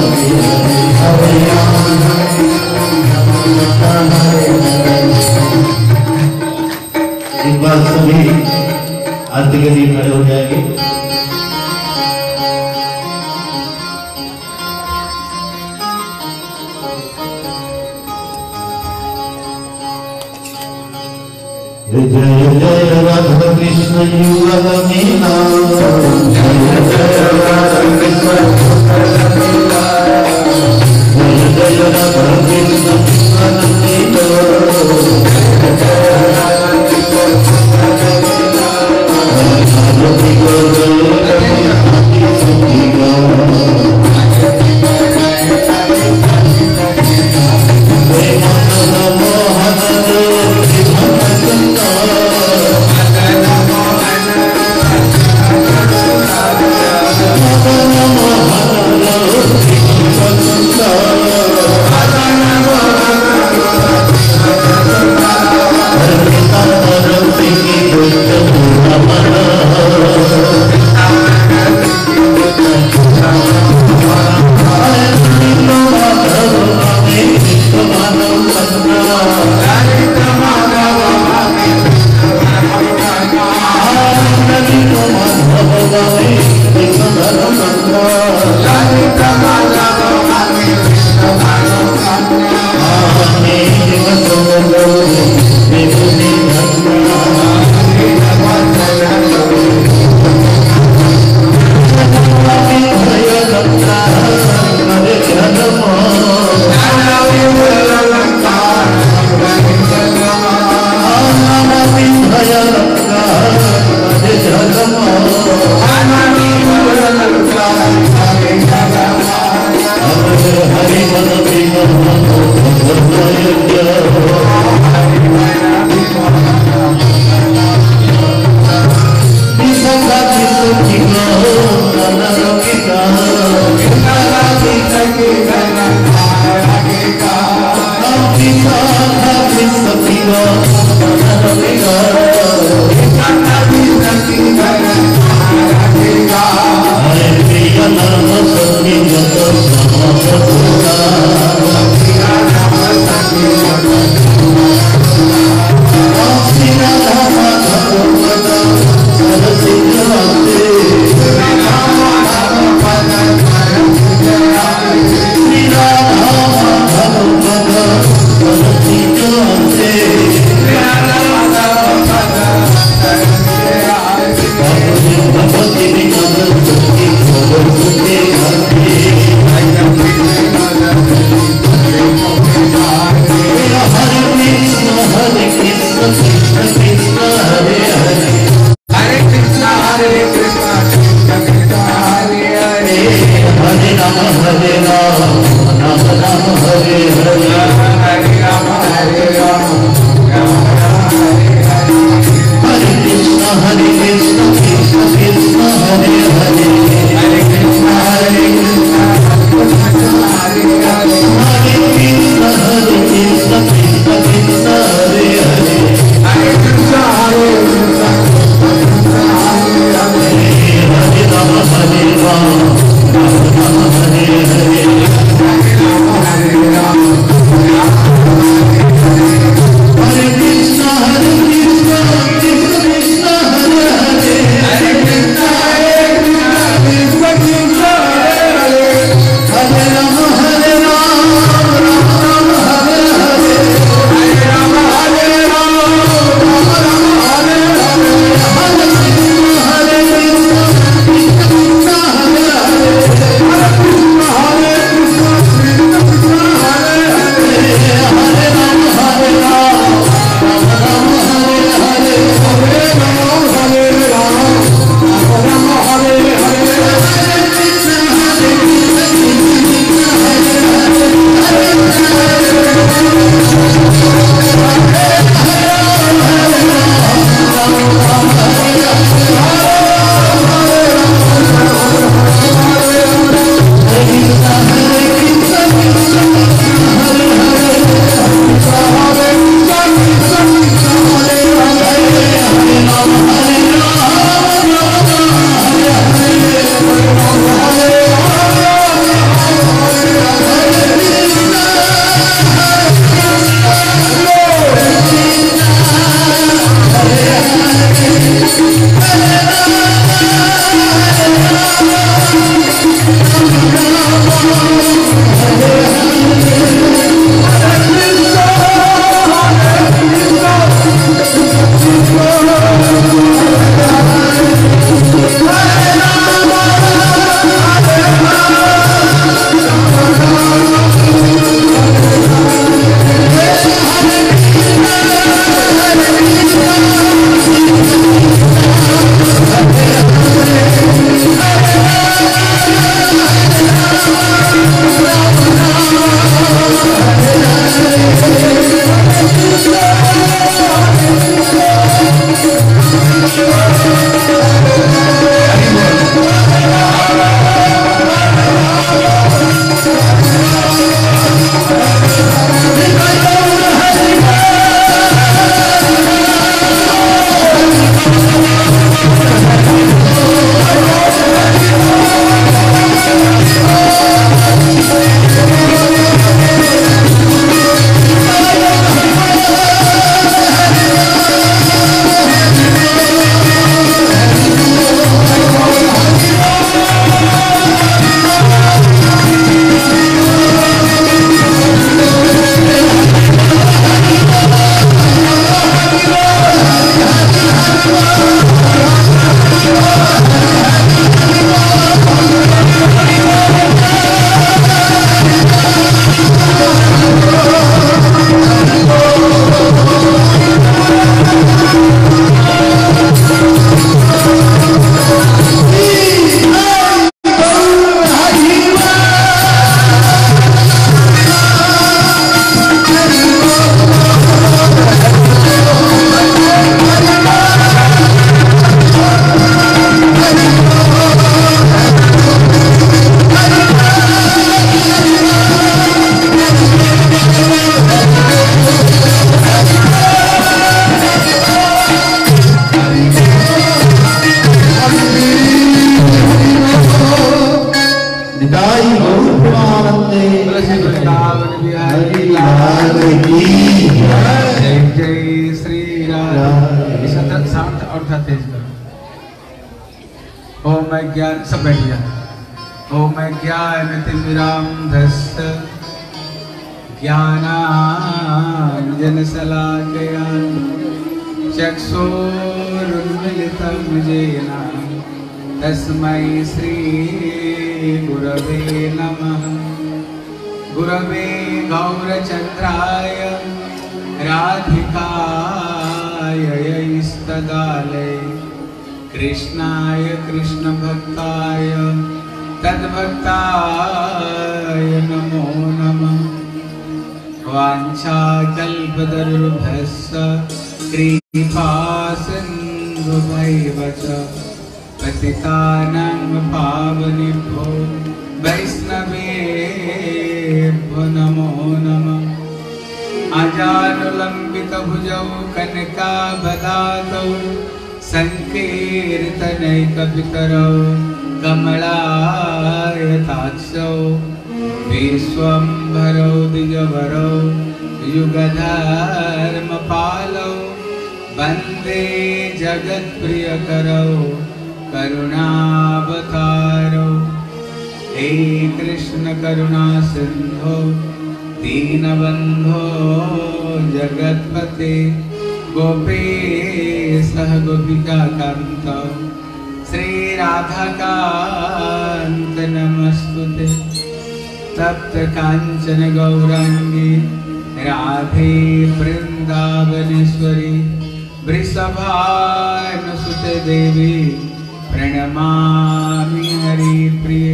एक बार सभी आरती के लिए खड़े हो जाएंगे। जय जय राधा कृष्ण युगल मीना, जय जय राधा कृष्ण जय जय राधा कृष्ण युगल मीना, Hare ज्ञान सब बैठ गया। ओम ज्ञानतिमिरान्धस्य ज्ञानाञ्जनशलाकया चक्षुरुन्मीलितं येन तस्मै श्रीगुरवे नमः। गुरवे गौरचन्द्राय राधिकाय यैस्तदालये कृष्णाय कृष्णभक्ताय तद्भक्ताय नमो नमः। वाञ्छाकल्पतरुभ्यश्च कृपासिन्धुभ्यैव च पतितानां पावनेभ्यो वैष्णवेभ्यो नमो नमः। अजानुलम्बितभुजौ कनकावदातौ संकीर्तनैकपितरौ कमलायताक्षौ विश्वम्भरौ द्विजवरौ युगधर्मपालौ वन्दे जगत्प्रियकरौ करुणावतारौ। हे कृष्ण करुणा सिन्धो दीनबन्धो जगत्पते गोपेशः गोपिकान्त श्रीराधाकान्त नमस्तुते। तप्त कांचन गौरांगी राधे वृंदावनेश्वरी वृषभानुसुते देवी प्रणमामि हरिप्रिये।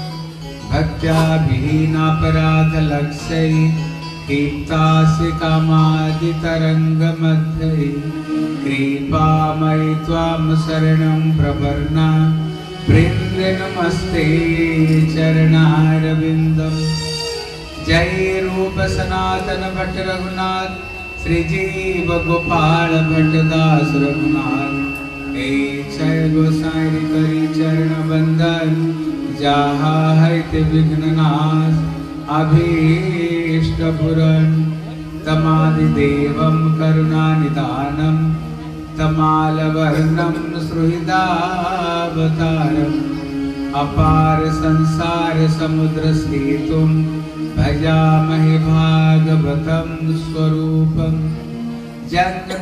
भक्त्याभिहीनापराधलक्ष्यै कीर्तासि कामादितरङ्गमध्ये कृपामयि त्वां शरणं प्रपन्ना वृन्दे नमस्ते चरणारविन्दम्। जय रूप सनातन भट्ट रघुनाथ श्रीजीव गोपाल भट्टदास रघुनाथ। हे जय गोसाई करी चरण बंदन जहाँ है ते विघ्ननाश अभीष्ट पुरन तमादिदेवं करुणानिधानं तमालवर्णं सुहृदावतारम् अपार संसार समुद्र सेतुं भजामहे भागवतं स्वरूपम् जन्य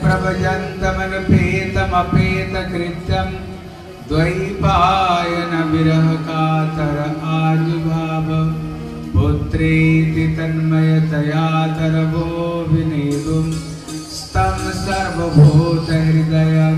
प्रभजन्तमनुपेतमपेतकृत्यं द्वैपायन विरह कातर आजुभाव पुत्रेति तन्मयतया तरवो विनेतुं स्तं सर्वभूतहृदयं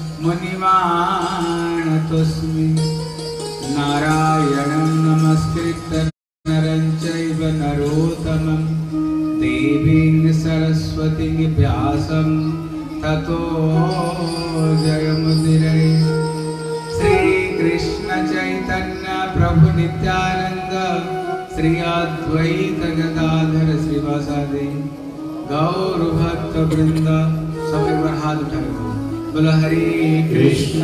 मुनिमानतोऽस्मि नारायणं नमस्कृत्य नरं चैव नरोत्तमं देवीं सरस्वतीं व्यासं ततो जयमुदीरये। श्री कृष्ण चैतन्य प्रभु नित्यानंद श्री अद्वैत गदाधर श्रीवासादि गौर भक्त वृंद सब एक बार हाथ उठा दो। बोलो हरे कृष्ण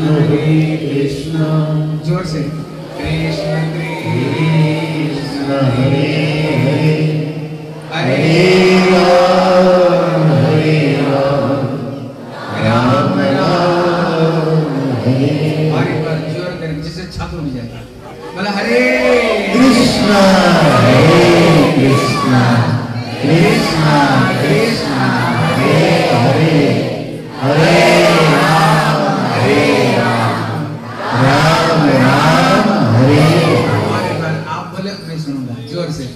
जोर से कृष्ण कृष्ण हरे हरे हरे राम राम राम हरे और एक बार जोर करें जिससे छाप हो जाएगा। बोलो हरे कृष्ण कृष्ण कृष्ण हरे हरे हरे राम राम राम हरे। और एक बार आप बोले मैं सुनूंगा जोर से।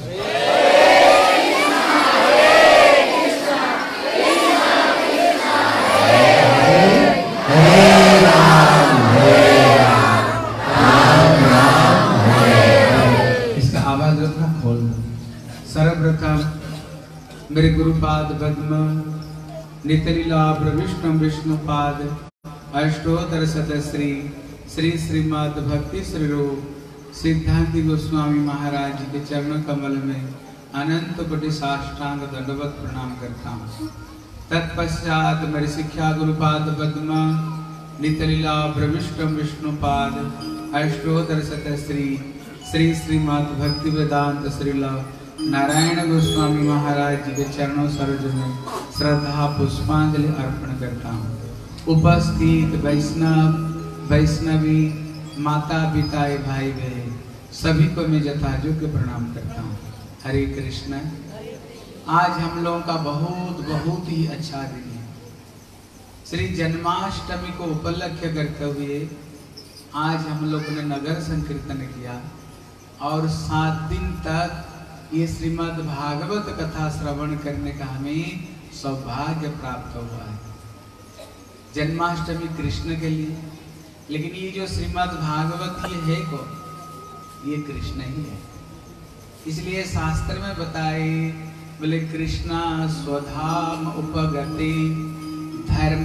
सर्वप्रथम मेरे गुरुपाद पद्म नितलीला विष्णु विष्णुपाद अष्टोत्तर शतश्री श्री श्रीमद् भक्ति श्री रूप सिद्धांति गोस्वामी महाराज जी के चरण कमल में अनंत कोटि साष्टांग दंडवत प्रणाम करता हूँ। तत्पश्चात मेरे शिक्षा गुरुपाद पद्म नितलीला विष्णु विष्णुपाद अष्टोत्तर शतश्री श्री श्रीमद् भक्ति वेदांत श्रीला नारायण गोस्वामी महाराज जी के चरणों सरोज में श्रद्धा पुष्पांजलि अर्पण करता हूँ। उपस्थित वैष्णव वैष्णवी माता पिता भाई बहन सभी को मैं यथायोग्य प्रणाम करता हूँ। हरे कृष्ण। आज हम लोगों का बहुत ही अच्छा दिन है। श्री जन्माष्टमी को उपलक्ष्य करते हुए आज हम लोग ने नगर संकीर्तन किया और 7 दिन तक ये श्रीमद् भागवत कथा श्रवण करने का हमें सौभाग्य प्राप्त हुआ है। जन्माष्टमी कृष्ण के लिए, लेकिन ये जो श्रीमद् भागवत ये है को ये कृष्ण ही है। इसलिए शास्त्र में बताए बोले कृष्णा स्वधाम उपगते धर्म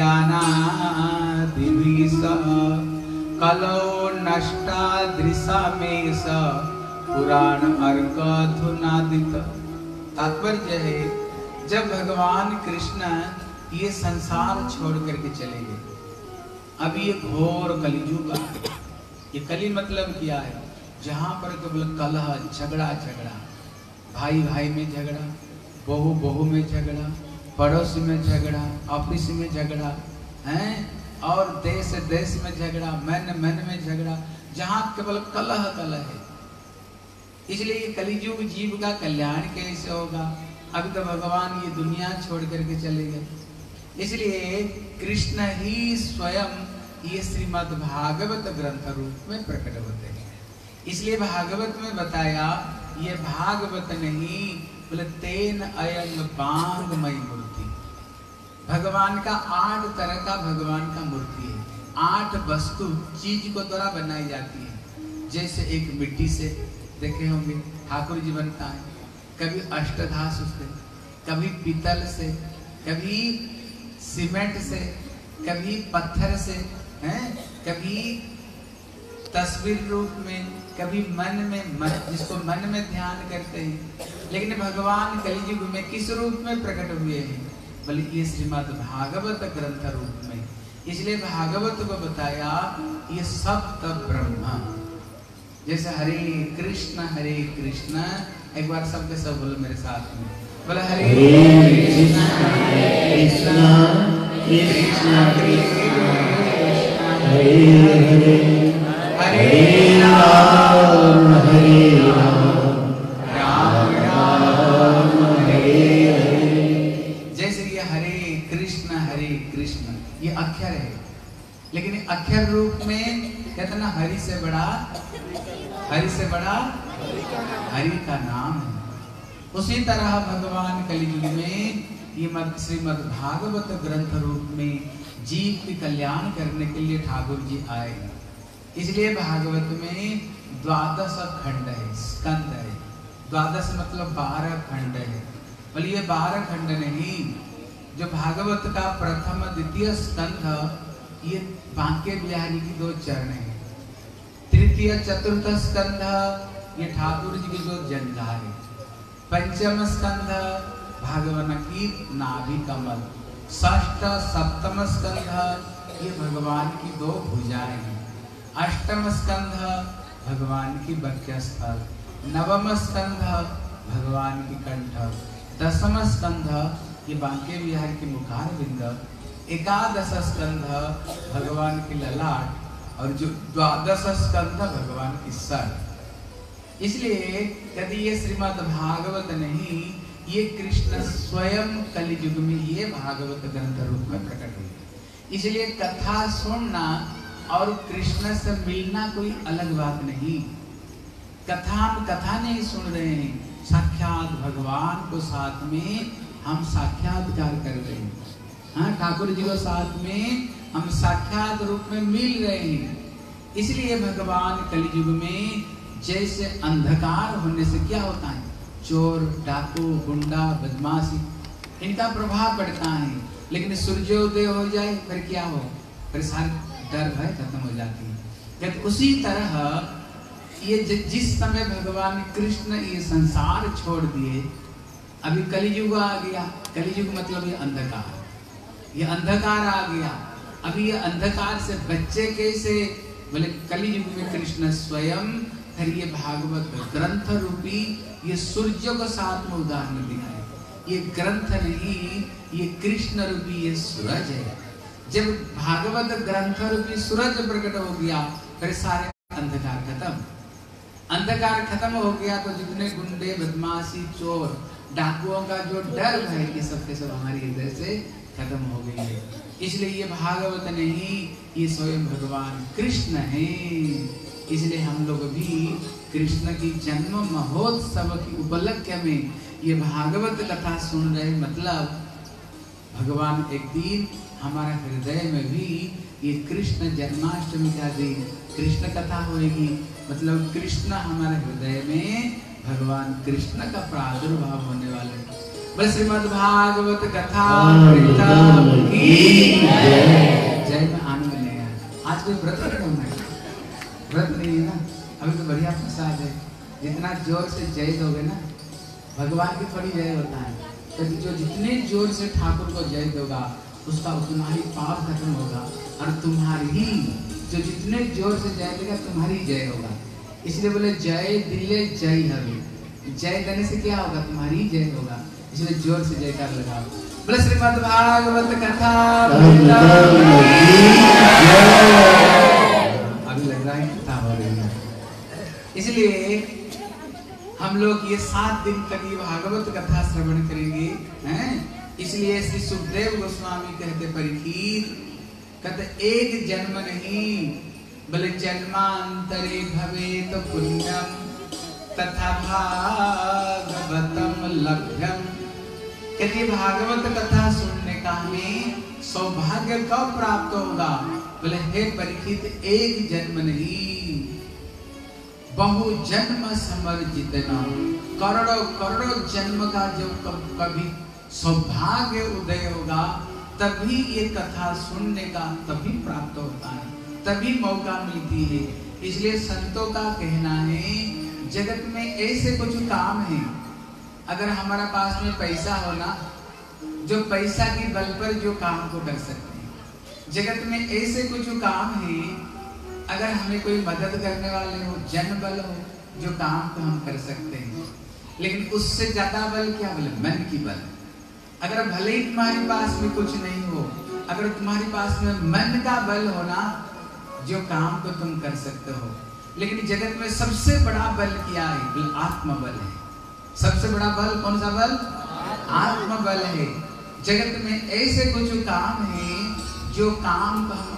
ज्ञानादिविष कलो नष्टा दृशा में स पुराण अर्कधुनादित। तात्पर्य है जब भगवान कृष्ण ये संसार छोड़ करके चले गए, अब ये घोर कलियुग है। ये कली मतलब क्या है? जहाँ पर केवल कलह झगड़ा भाई भाई में झगड़ा, बहू बहू में झगड़ा, पड़ोस में झगड़ा, ऑफिस में झगड़ा हैं, और देश देश में झगड़ा, मन में झगड़ा, जहाँ केवल कलह है। इसलिए ये कलियुग जीव का कल्याण कैसे होगा? अभी तो भगवान ये दुनिया छोड़ करके चले गए। इसलिए कृष्ण ही स्वयं ये श्रीमद् भागवत ग्रंथ रूप में प्रकट होते हैं। इसलिए भागवत में बताया ये भागवत नहीं बोले तेन अयंग बांगमय मूर्ति। भगवान का 8 तरह का भगवान का मूर्ति है। 8 वस्तु चीज को द्वारा बनाई जाती है। जैसे एक मिट्टी से देखे होंगे ठाकुर जी बनता है, कभी अष्टधातु से, कभी पीतल से, कभी सीमेंट से, कभी पत्थर से हैं, कभी तस्वीर रूप में, कभी मन में, जिसको मन में ध्यान करते हैं। लेकिन भगवान कलियुग में किस रूप में प्रकट हुए हैं? बल्कि ये श्रीमद् भागवत ग्रंथ रूप में। इसलिए भागवत को बताया ये सप्त ब्रह्म। जैसे हरे कृष्ण एक बार सबके सब बोलो मेरे साथ में, बोले हरे कृष्ण कृष्ण कृष्ण हरे हरे हरे राम लेकिन अक्षर रूप में कहते ना हरि से बड़ा हरि का नाम है। उसी तरह भगवान कलयुग में ये श्रीमद् भागवत ग्रंथ रूप में जीव की कल्याण करने के लिए ठाकुर जी आए। इसलिए भागवत में 12 खंड है, स्कंद है। 12 मतलब 12 खंड है। बोलिए 12 खंड नहीं, जो भागवत का प्रथम द्वितीय स्कंध ये बांके बिहारी की 2 चरण है। तृतीय चतुर्थ स्कंध ये ठाकुर जी की जो जंघार है। पंचम स्कंध भगवान की नाभि कमल। षष्ठ सप्तम स्कंध ये भगवान की 2 भुजाएं हैं। अष्टम स्कंध भगवान की वक्षस्थल। नवम स्कंध भगवान की कंठ। दसम स्कंध ये बांके बिहार की मुखार बिंद। एकादश स्कंध भगवान की ललाट और जो 12 स्कंध भगवान की सर। इसलिए यदि ये श्रीमद् भागवत नहीं, ये कृष्ण स्वयं कलियुग में ये भागवत ग्रंथ रूप में प्रकट हुई। इसलिए कथा सुनना और कृष्ण से मिलना कोई अलग बात नहीं। हम कथा नहीं सुन रहे हैं, साक्षात भगवान को साथ में हम साक्षात्कार कर रहे हैं। हाँ, ठाकुर जी को साथ में हम साक्षात रूप में मिल रहे हैं। इसलिए भगवान कलियुग में जैसे अंधकार होने से क्या होता है, चोर डाकू गुंडा बदमाशी इनका प्रभाव पड़ता है। लेकिन सूर्योदय हो जाए फिर क्या हो, फिर सारी डर भय खत्म हो जाती है। उसी तरह ये जिस समय भगवान कृष्ण ये संसार छोड़ दिए, अभी कलियुग आ गया। कलियुग मतलब ये अंधकार आ गया। अभी ये अंधकार से बच्चे कैसे, बोले कलियुग में कृष्ण स्वयं फिर ये भागवत ग्रंथ रूपी ये सूर्य को साथ में उदाहरण दिया है। ये ग्रंथ नहीं, ये कृष्ण रूपी ये सूरज है। जब भागवत ग्रंथ रूपी सूरज प्रकट हो गया फिर सारे अंधकार खत्म हो गया। तो जितने गुंडे बदमाशी चोर डाकुओं का जो डर है ये सब के सब हमारी हृदय से खत्म हो गई है। इसलिए ये भागवत नहीं, ये स्वयं भगवान कृष्ण है। इसलिए हम लोग भी कृष्ण की जन्म महोत्सव की उपलक्ष्य में ये भागवत कथा सुन रहे। मतलब भगवान एक दिन हमारा हृदय में भी ये कृष्ण जन्माष्टमी का दिन कृष्ण कथा होगी। मतलब कृष्ण हमारे हृदय में भगवान कृष्ण का प्रादुर्भाव होने वाला है। बस श्रीमद् भागवत कथा की जय में आनंद लेगा। आज कोई व्रत नहीं है ना, अभी तो बढ़िया प्रसाद है। जितना जोर से जय दोगे ना, भगवान की थोड़ी जय होता है, तो जो जितने जोर से ठाकुर को जय दोगा उसका उतना ही पाप खत्म होगा। और तुम्हारी जो जितने जोर से जय देगा तुम्हारी जय होगा। इसलिए बोले जय दिले जय हरि। जय देने से क्या होगा, तुम्हारी जय होगा। इसलिए जोर से जयकार लगाओ। बोले श्रीमद् भागवत कथा। अभी लग रहा है कथा हो रही है। इसलिए हम लोग ये 7 दिन तक ये भागवत कथा श्रवण करेंगे हैं। इसलिए श्री सुखदेव गोस्वामी कहते परीक्षित, कहते एक जन्म नहीं बोले जन्मांतरे भवेत पुण्यम तथा भागवतम लभ्यम। कहते भागवत कथा सुनने का हमें सौभाग्य कब प्राप्त होगा, बोले हे परीक्षित एक जन्म नहीं बहु जन्म समर्जितना। करोड़ों जन्म का जो कभी सौभाग्य उदय होगा तभी ये कथा सुनने का तभी प्राप्त होता है, तभी मौका मिलती है। इसलिए संतों का कहना है जगत में ऐसे कुछ काम है, अगर हमारा पास में पैसा होना, जो पैसा की बल पर जो काम को कर सकते हैं। जगत में ऐसे कुछ काम है, अगर हमें कोई मदद करने वाले हो, जन बल हो, जो काम को हम कर सकते हैं। लेकिन उससे ज्यादा बल क्या, बोले मन की बल। अगर भले ही तुम्हारे पास में कुछ नहीं हो, अगर तुम्हारे पास में मन का बल होना, जो काम को तुम कर सकते हो। लेकिन जगत में सबसे बड़ा बल क्या है, आत्मबल है। सबसे बड़ा बल कौन सा बल, आत्मबल है। जगत में ऐसे कुछ काम है जो काम को हम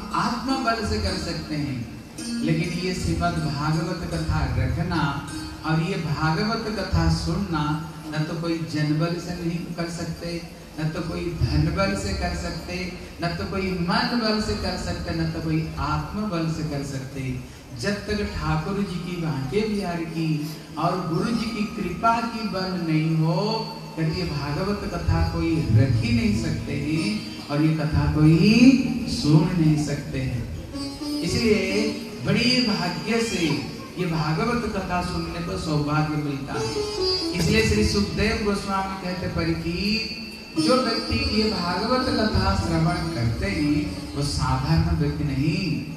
आत्मा बल से कर सकते हैं, लेकिन ये श्रीमद् भागवत कथा रखना और ये भागवत कथा सुनना न तो कोई जनबल से नहीं कर सकते, न तो कोई धन बल से कर सकते, न तो कोई मन बल से कर सकते, न तो कोई आत्म बल से कर सकते। जब तक ठाकुर जी की बांके बिहार की और गुरु जी की कृपा की बल नहीं हो, कभी भागवत कथा कोई रख ही नहीं सकते हैं और ये कथा कोई सुन नहीं सकते हैं। इसलिए बड़ी भाग्य से ये भागवत कथा सुनने को सौभाग्य मिलता है। इसलिए श्री सुखदेव गोस्वामी कहते परीक्षित, जो व्यक्ति ये भागवत कथा श्रवण करते हैं वो साधारण व्यक्ति नहीं।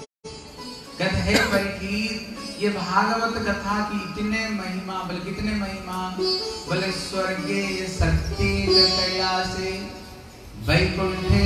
कहते हैं परीक्षित, ये भागवत कथा की इतने महिमा, बोले कितने महिमा, बोले स्वर्गे सत्ये कैलासे वैकुंठे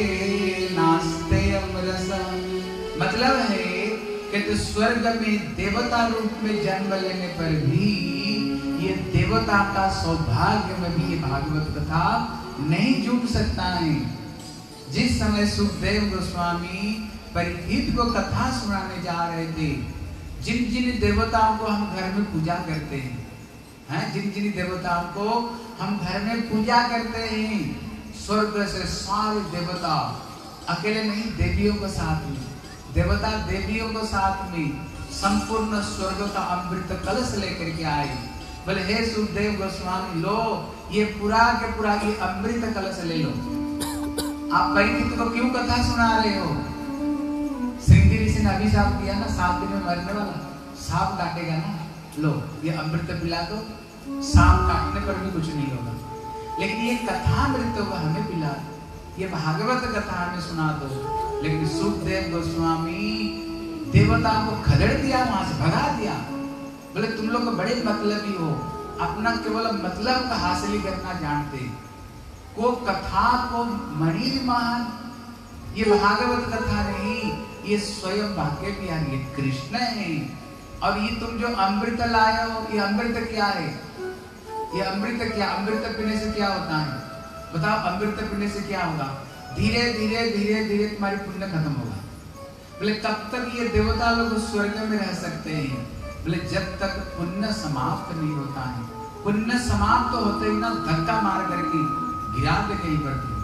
नास्ते अमरस। मतलब है कि स्वर्ग में देवता रूप में जन्म लेने पर भी ये देवता का सौभाग्य में भी ये भागवत कथा नहीं जुट सकता है। जिस समय सुखदेव गोस्वामी परीक्षित को कथा सुनाने जा रहे थे, जिन जिन देवताओं को हम घर में पूजा करते हैं, जिन जिन देवताओं को हम घर में पूजा करते हैं, स्वर्ग से सारे देवता, अकेले नहीं, देवियों को साथ में, देवता देवियों को साथ में संपूर्ण स्वर्ग का अमृत कलश लेकर के आए। बोले हे सुखदेव गोस्वामी, लो ये पूरा के पूरा ये अमृत कलश ले लो। आप परीक्षित को क्यों कथा सुना रहे हो? श्रृंगी ऋषि ने अभिशाप किया ना, 7 दिन में मरने वाला, सांप काटेगा ना, लो ये अमृत पिला दो, सांप काटने पर भी कुछ नहीं होगा। लेकिन ये कथा अमृत को हमें पिला, ये भागवत कथा हमें सुना दो। लेकिन सुखदेव गोस्वामी देवताओं को खदेड़ दिया, वहां से भगा दिया। बोले तुम लोग बड़े मतलबी हो, अपना केवल मतलब का हासिल करना जानते, को कथा को मणि महान। ये भागवत कथा नहीं, ये स्वयं भाग्य बिहार, ये कृष्ण है। और ये तुम जो अमृत लाए हो, ये अमृत क्या है? ये अमृत क्या, अमृत पीने से क्या होता है बताओ? अमृत पीने से क्या होगा? धीरे धीरे धीरे धीरे तुम्हारी पुण्य खत्म होगा। बोले कब तक ये देवता लोग स्वर्ग में रह सकते हैं? बोले जब तक पुण्य समाप्त नहीं होता है। पुण्य समाप्त होते ही ना धक्का मार करके गिरा दे कहीं पर भी,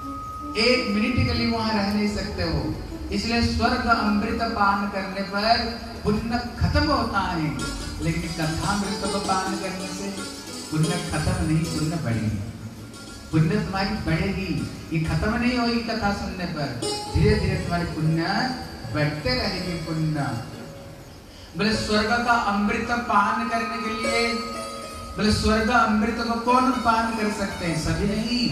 1 मिनट के लिए वहां रह नहीं सकते हो। इसलिए स्वर्ग अमृत पान करने पर पुण्य खत्म होता है, लेकिन कथा अमृत को पान करने से पुण्य खत्म नहीं, पुण्य बढ़ेगी, पुण्य तुम्हारी बढ़ेगी। ये खत्म नहीं होगी कथा सुनने पर, धीरे धीरे तुम्हारे पुण्य बढ़ते रहेगी। पुण्य बोले स्वर्ग का अमृत पान करने के लिए, बोले स्वर्ग अमृत को कौन पान कर सकते हैं? सभी नहीं।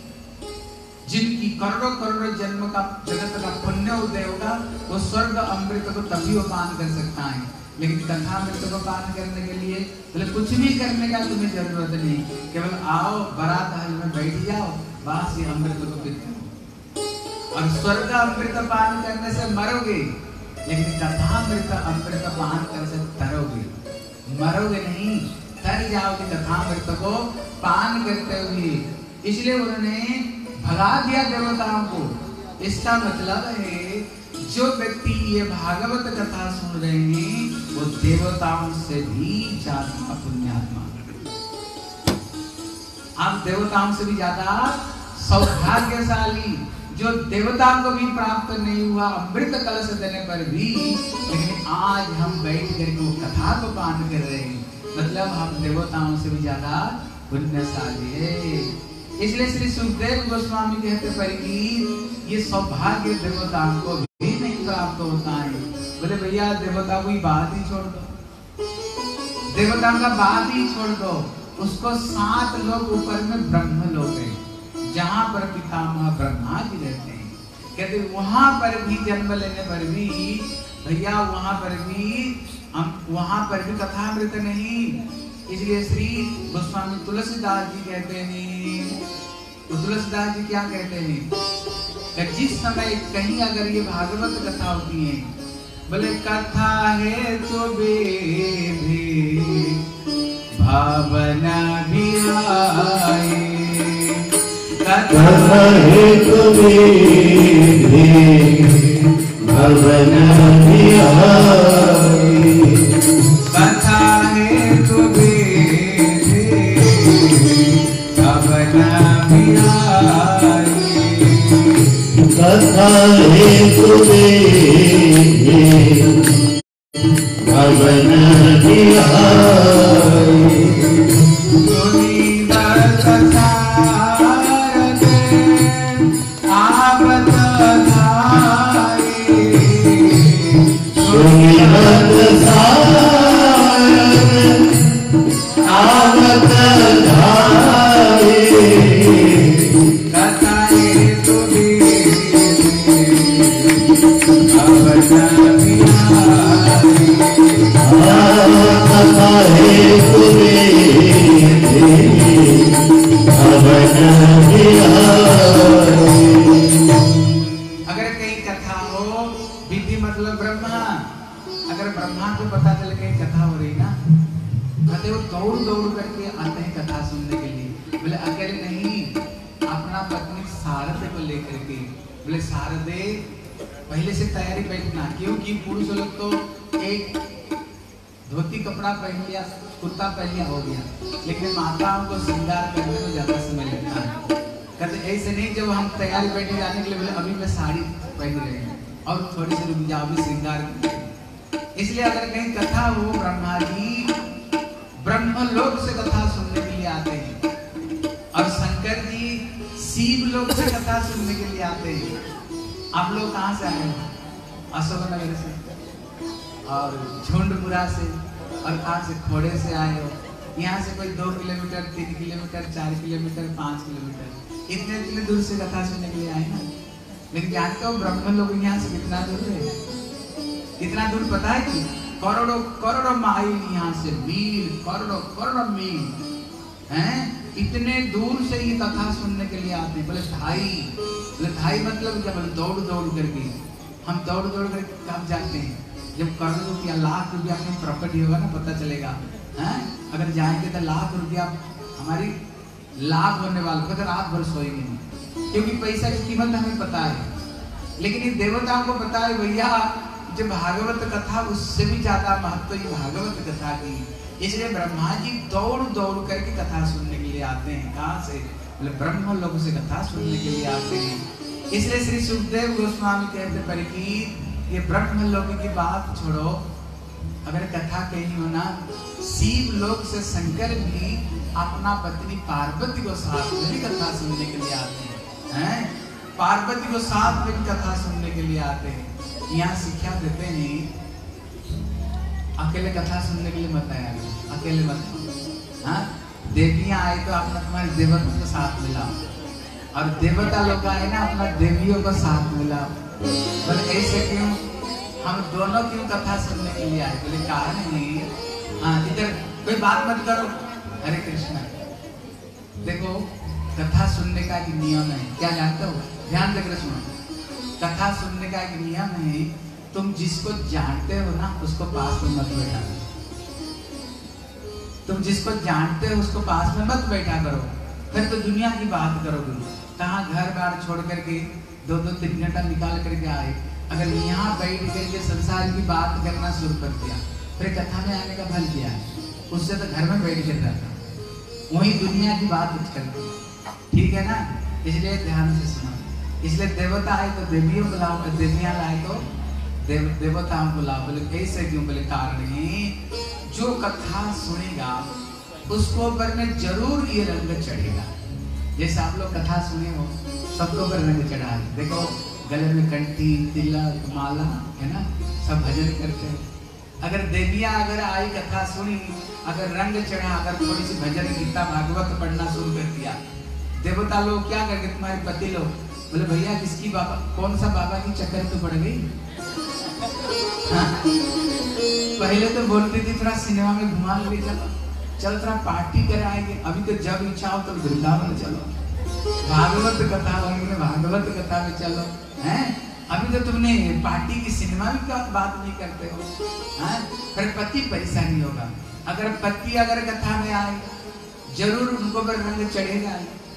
जिनकी करोड़ों करोड़ों जन्म का जगत का पुण्य उदय होगा, वो स्वर्ग अमृत को तभी वो पान कर सकता है। लेकिन कथा अमृत को पान करने के लिए बोले कुछ भी करने का तुम्हें जरूरत नहीं, केवल आओ बारात हॉल में बैठ जाओ, बस ये अमृत को पीते हो। और स्वर्ग अमृत पान करने से मरोगे, लेकिन कथा अमृत पान करने से तरोगे, मरोगे नहीं, तर जाओगे कथा अमृत को पान करते हुए। इसलिए उन्होंने भगा दिया देवताओं को। इसका मतलब है जो व्यक्ति ये भागवत कथा सुन रहे हैं वो देवताओं से भी ज्यादा पुण्यात्मा, आप देवताओं से भी ज्यादा सौभाग्यशाली, जो देवताओं को भी प्राप्त नहीं हुआ अमृत कलश देने पर भी, लेकिन आज हम बैठ कर वो कथा को पान कर रहे हैं, मतलब हम देवताओं से भी ज्यादा पुण्यशाली है। इसलिए श्री सुखदेव गोस्वामी कहते परीक्षित, ये सौभाग्य देवताओं को भी नहीं प्राप्त होता है। बोले भैया देवता की बात ही छोड़ दो, देवताओं का बात ही छोड़ दो, उसको 7 लोग ऊपर में ब्रह्म लोग है, जहां पर पितामह ब्रह्मा जी रहते हैं। कहते वहां पर भी जन्म लेने पर भी भैया वहां पर भी कथामृत नहीं। इसलिए श्री गोस्वामी तुलसीदास जी कहते हैं, तो तुलसीदास जी क्या कहते हैं कि जिस समय कहीं अगर ये भागवत कथा होती है, बोले कथा है तो बेभी भावना भी आए, कथा है तो बेभी अवन बिहारी कथा हेतु बेदे अवन बिहारी कथा हेतु बेदे अवन बिहारी सुनीदत सारदे आवत धारी सुनिहत सारद आवत धारी कथा हेतु बेदे अवन बिहारी कथा हेतु बेदे अवन बिहारी अगर कहीं कथा हो, विधि मतलब ब्रह्मा, अगर ब्रह्मा को पता चल कहीं कथा हो रही ना, कहते वो दौड़ दौड़ करके आते हैं कथा सुनने के लिए। बोले अकेले नहीं, अपना पत्नी शारदे को लेकर के। बोले शारदे पहले से तैयारी बैठना, क्योंकि पुरुष लोग तो एक धोती कपड़ा पहन लिया, कुर्ता पहन लिया, हो गया, लेकिन माताओं को श्रृंगार करने में ज्यादा समय लगता है। कहते ऐसे नहीं, जब हम तैयारी बैठे जाने के लिए, बोले अभी मैं साड़ी पहन रहे हैं और थोड़ी सी रुक जाओ, अभी श्रृंगार। इसलिए अगर कहीं कथा हो, ब्रह्मा जी ब्रह्मलोक से कथा सुनने के लिए आते हैं और शंकर जी शिव लोक से कथा सुनने के लिए आते हैं। आप लोग कहाँ से आए हो? अशोकनगर से और झुंडपुरा से, और कहाँ से? खोड़े से आए हो। यहाँ से कोई 2 किलोमीटर, 3 किलोमीटर, 4 किलोमीटर, 5 किलोमीटर, इतने दूर से कथा सुनने के लिए आए ना। लेकिन जानते हो ब्रह्म लोग यहाँ से कितना दूर है? कितना दूर पता है कि करोड़ों करोड़ों माइल यहाँ से, मील, करोड़ों करोड़ों मील हैं, इतने दूर से ये कथा सुनने के लिए आते हैं। बोले ढाई, बोले ढाई मतलब क्या? बोले दौड़ दौड़ करके। हम दौड़ दौड़ करके कब जाते हैं? जब करोड़ रुपया, लाख रुपया अपनी प्रॉपर्टी होगा ना, पता चलेगा हैं। अगर जाएंगे तो लाख रुपया हमारी लाभ होने वाला, अगर रात भर सोएंगे नहीं, क्योंकि पैसा की कीमत हमें पता है। लेकिन ये देवताओं को पता है भैया, जो भागवत कथा उससे भी ज्यादा महत्व ये भागवत कथा की। इसलिए ब्रह्मा जी दौड़ दौड़ करके कथा सुनने के लिए आते हैं। कहाँ से? बोले ब्रह्म लोक से कथा सुनने के लिए आते हैं। इसलिए श्री सुखदेव गोस्वामी कहते परीक्षित, ये ब्रह्म लोक की बात छोड़ो, अगर कथा कहीं होना, शिव लोक से शंकर भी अपना पत्नी पार्वती को साथ में भी कथा सुनने के लिए आते हैं। पार्वती को साथ में भी कथा सुनने के लिए आते हैं। यहाँ शिक्षा देते हैं, अकेले कथा सुनने के लिए मत आया, अकेले मत। हाँ, देवियाँ आए तो अपना तुम्हारे देवता को साथ मिलाओ, और देवता लोग आए ना, अपना देवियों को साथ मिलाओ। बोले ऐसे क्यों? हम दोनों क्यों कथा सुनने के लिए आए? बोले कारण नहीं। हाँ, इधर कोई बात मत करो, हरे कृष्णा। देखो कथा सुनने का एक नियम है, क्या जानते हो? ध्यान देकर सुनो। कथा सुनने का एक नियम है, तुम जिसको जानते हो ना उसको पास में मत बैठा करो। तुम जिसको जानते हो उसको पास में मत बैठा करो, फिर तो दुनिया की बात करोगे। कहाँ घर बार छोड़ करके 2-3 घंटा निकाल करके आए, अगर यहाँ बैठ करके संसार की बात करना शुरू कर दिया, फिर कथा में आने का फल क्या है? उससे तो घर में बैठ कर रहता, वही दुनिया की बात करती। ठीक है ना? इसलिए ध्यान से सुनो। इसलिए देवता आए तो देवियों को लाओ, देवियां लाए तो देवताओं को लाओ। बोले कैसे क्यों? बोले कारण है, जो कथा सुनेगा उसको ऊपर में जरूर ये रंग चढ़ेगा। जैसे आप लोग कथा सुने हो, सबको ऊपर रंग चढ़ा है। देखो गले में कंठी, तिलक, माला है ना, सब भजन करते हैं। अगर देवियां अगर आई कथा सुनी, अगर रंग चढ़ा, अगर थोड़ी सी भजन गीता भागवत पढ़ना शुरू कर दिया, देवता लोग क्या करके तुम्हारे पति लोग बोले भैया किसकी बाबा, कौन सा बाबा की चक्कर तो पड़ गई। हाँ। पहले तो बोलती थी थोड़ा सिनेमा में घुमा ले चलो, चल थोड़ा पार्टी कराएंगे, अभी तो जब इच्छा हो तो वृंदावन चलो, भागवत कथा होगी, भागवत कथा में चलो। हैं? अभी तो तुमने पार्टी की सिनेमा की बात नहीं करते हो। हैं? पर पति परेशानी होगा। अगर पति अगर कथा में आए जरूर उनको पर रंग चढ़ेगा,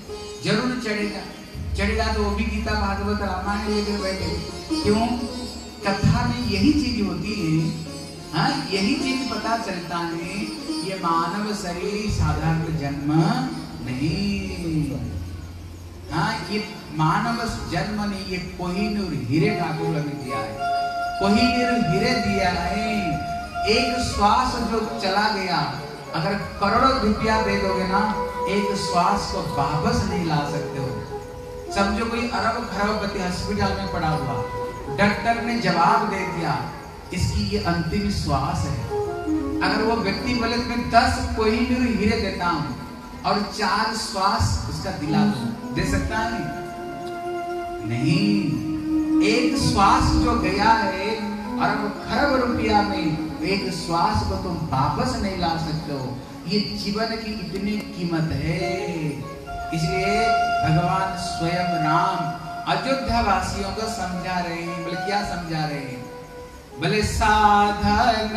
जरूर चढ़ेगा। चढ़ेगा तो वो भी गीता भागवत रामायण लेकर बैठे। क्यों? कथा में यही चीज होती है। हाँ, यही चीज पता चलता है, ये मानव शरीर साधारण जन्म नहीं। हाँ, ये मानव जन्म नहीं, ये कोहिनूर हीरे ठाकुर ने दिया है, कोहिनूर हीरे दिया है। एक श्वास जो चला गया, अगर करोड़ों रुपया दे दोगे ना, एक श्वास को वापस नहीं ला सकते हो। समझो कोई अरब खरबपति हॉस्पिटल में पड़ा हुआ, डॉक्टर ने जवाब दे दिया इसकी ये अंतिम श्वास है। अगर वो व्यक्ति बोले मैं 10 कोहिनूर हीरे देता हूं और 4 श्वास उसका दिला दूं, दे सकता है? नहीं। एक श्वास जो गया है अरब खरब रुपया में, एक श्वास को तुम वापस नहीं ला सकते हो। ये जीवन की इतनी कीमत है। इसलिए भगवान स्वयं राम अयोध्या वासियों को समझा रहे हैं। बोले क्या समझा रहे हैं? बोले साधन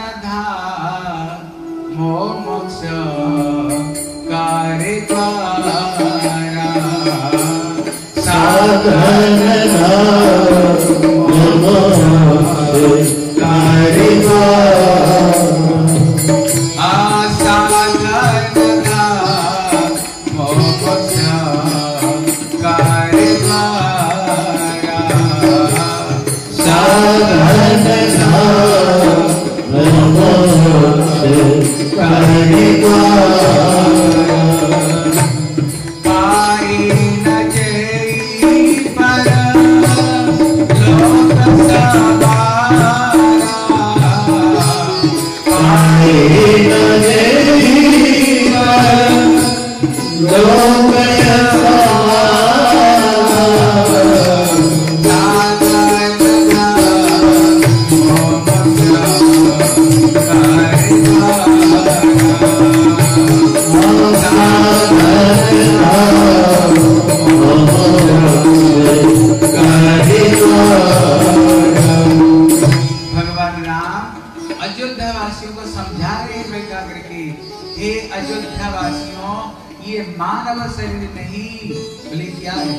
धामो मोक्ष कार्यद्वारा, साधन धामो मोक्ष कार्यद्वारा, मानव शरीर नहीं। बोले क्या है?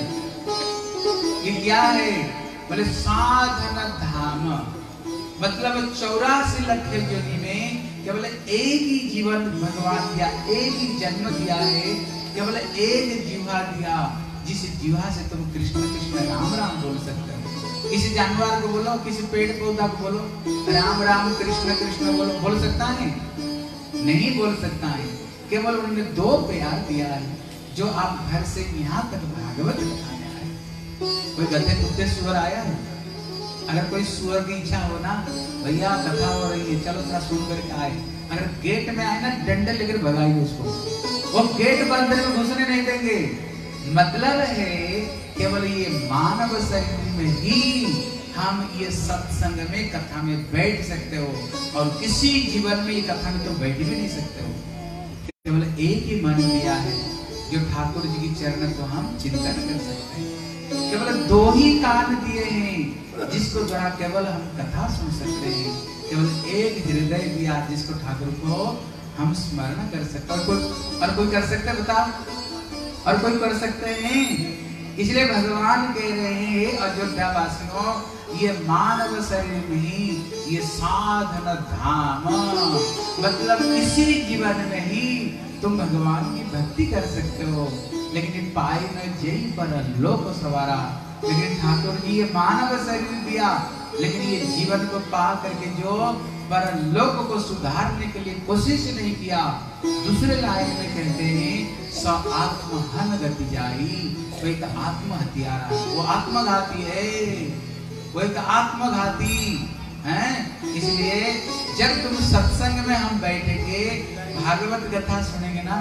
ये क्या है? बोले साधन धाम, मतलब 84 लाख योनि में केवल एक ही जीवन भगवान दिया, एक ही जन्म दिया है, केवल एक जीवा दिया, जिस जीवा से तुम कृष्ण कृष्ण राम राम बोल सकते हो। किसी जानवर को बोलो, किसी पेड़ पौधा को बोलो राम राम कृष्ण कृष्ण बोलो, बोल सकता है? नहीं बोल सकता है। केवल उन्होंने 2 प्यार दिया है, जो आप घर से यहाँ तक भागवत बताया है। कोई गधे कुत्ते सुअर आया है? अगर कोई सुअर की इच्छा हो ना, भैया कथा हो रही है चलो थोड़ा सुन करके आए, अगर गेट में आए ना डंडे लेकर भगाइए उसको, वो गेट बंद में घुसने नहीं देंगे। मतलब है केवल ये मानव शरीर में ही हम ये सत्संग में कथा में बैठ सकते हो, और किसी जीवन में ये कथा में तो बैठ भी नहीं सकते हो। केवल एक ही मन दिया है जो ठाकुर जी की चरण को हम चिंतन कर सकते हैं। केवल 2 ही कान दिए हैं जिसको द्वारा केवल हम कथा सुन सकते हैं। केवल एक हृदय दिया जिसको ठाकुर को हम स्मरण कर सकते हैं। और कोई कर सकता है? बताओ, और कोई कर सकते हैं? इसलिए भगवान कह रहे हैं अयोध्या वासियों, ये मानव शरीर नहीं, ये साधन धाम, मतलब इसी जीवन में ही तुम भगवान की भक्ति कर सकते हो। लेकिन पाई न जय पर लोक सवारा, लेकिन ठाकुर जी ये मानव शरीर दिया, लेकिन ये जीवन को पा करके जो पर लोक को सुधारने के लिए कोशिश नहीं किया। दूसरे लाइन में कहते हैं स आत्महन गति जाई, वो एक आत्म हत्यारा है, वो आत्मघाती है, वो एक आत्मघाती है। इसलिए जब तुम सत्संग में हम बैठेंगे, भागवत कथा सुनेंगे ना,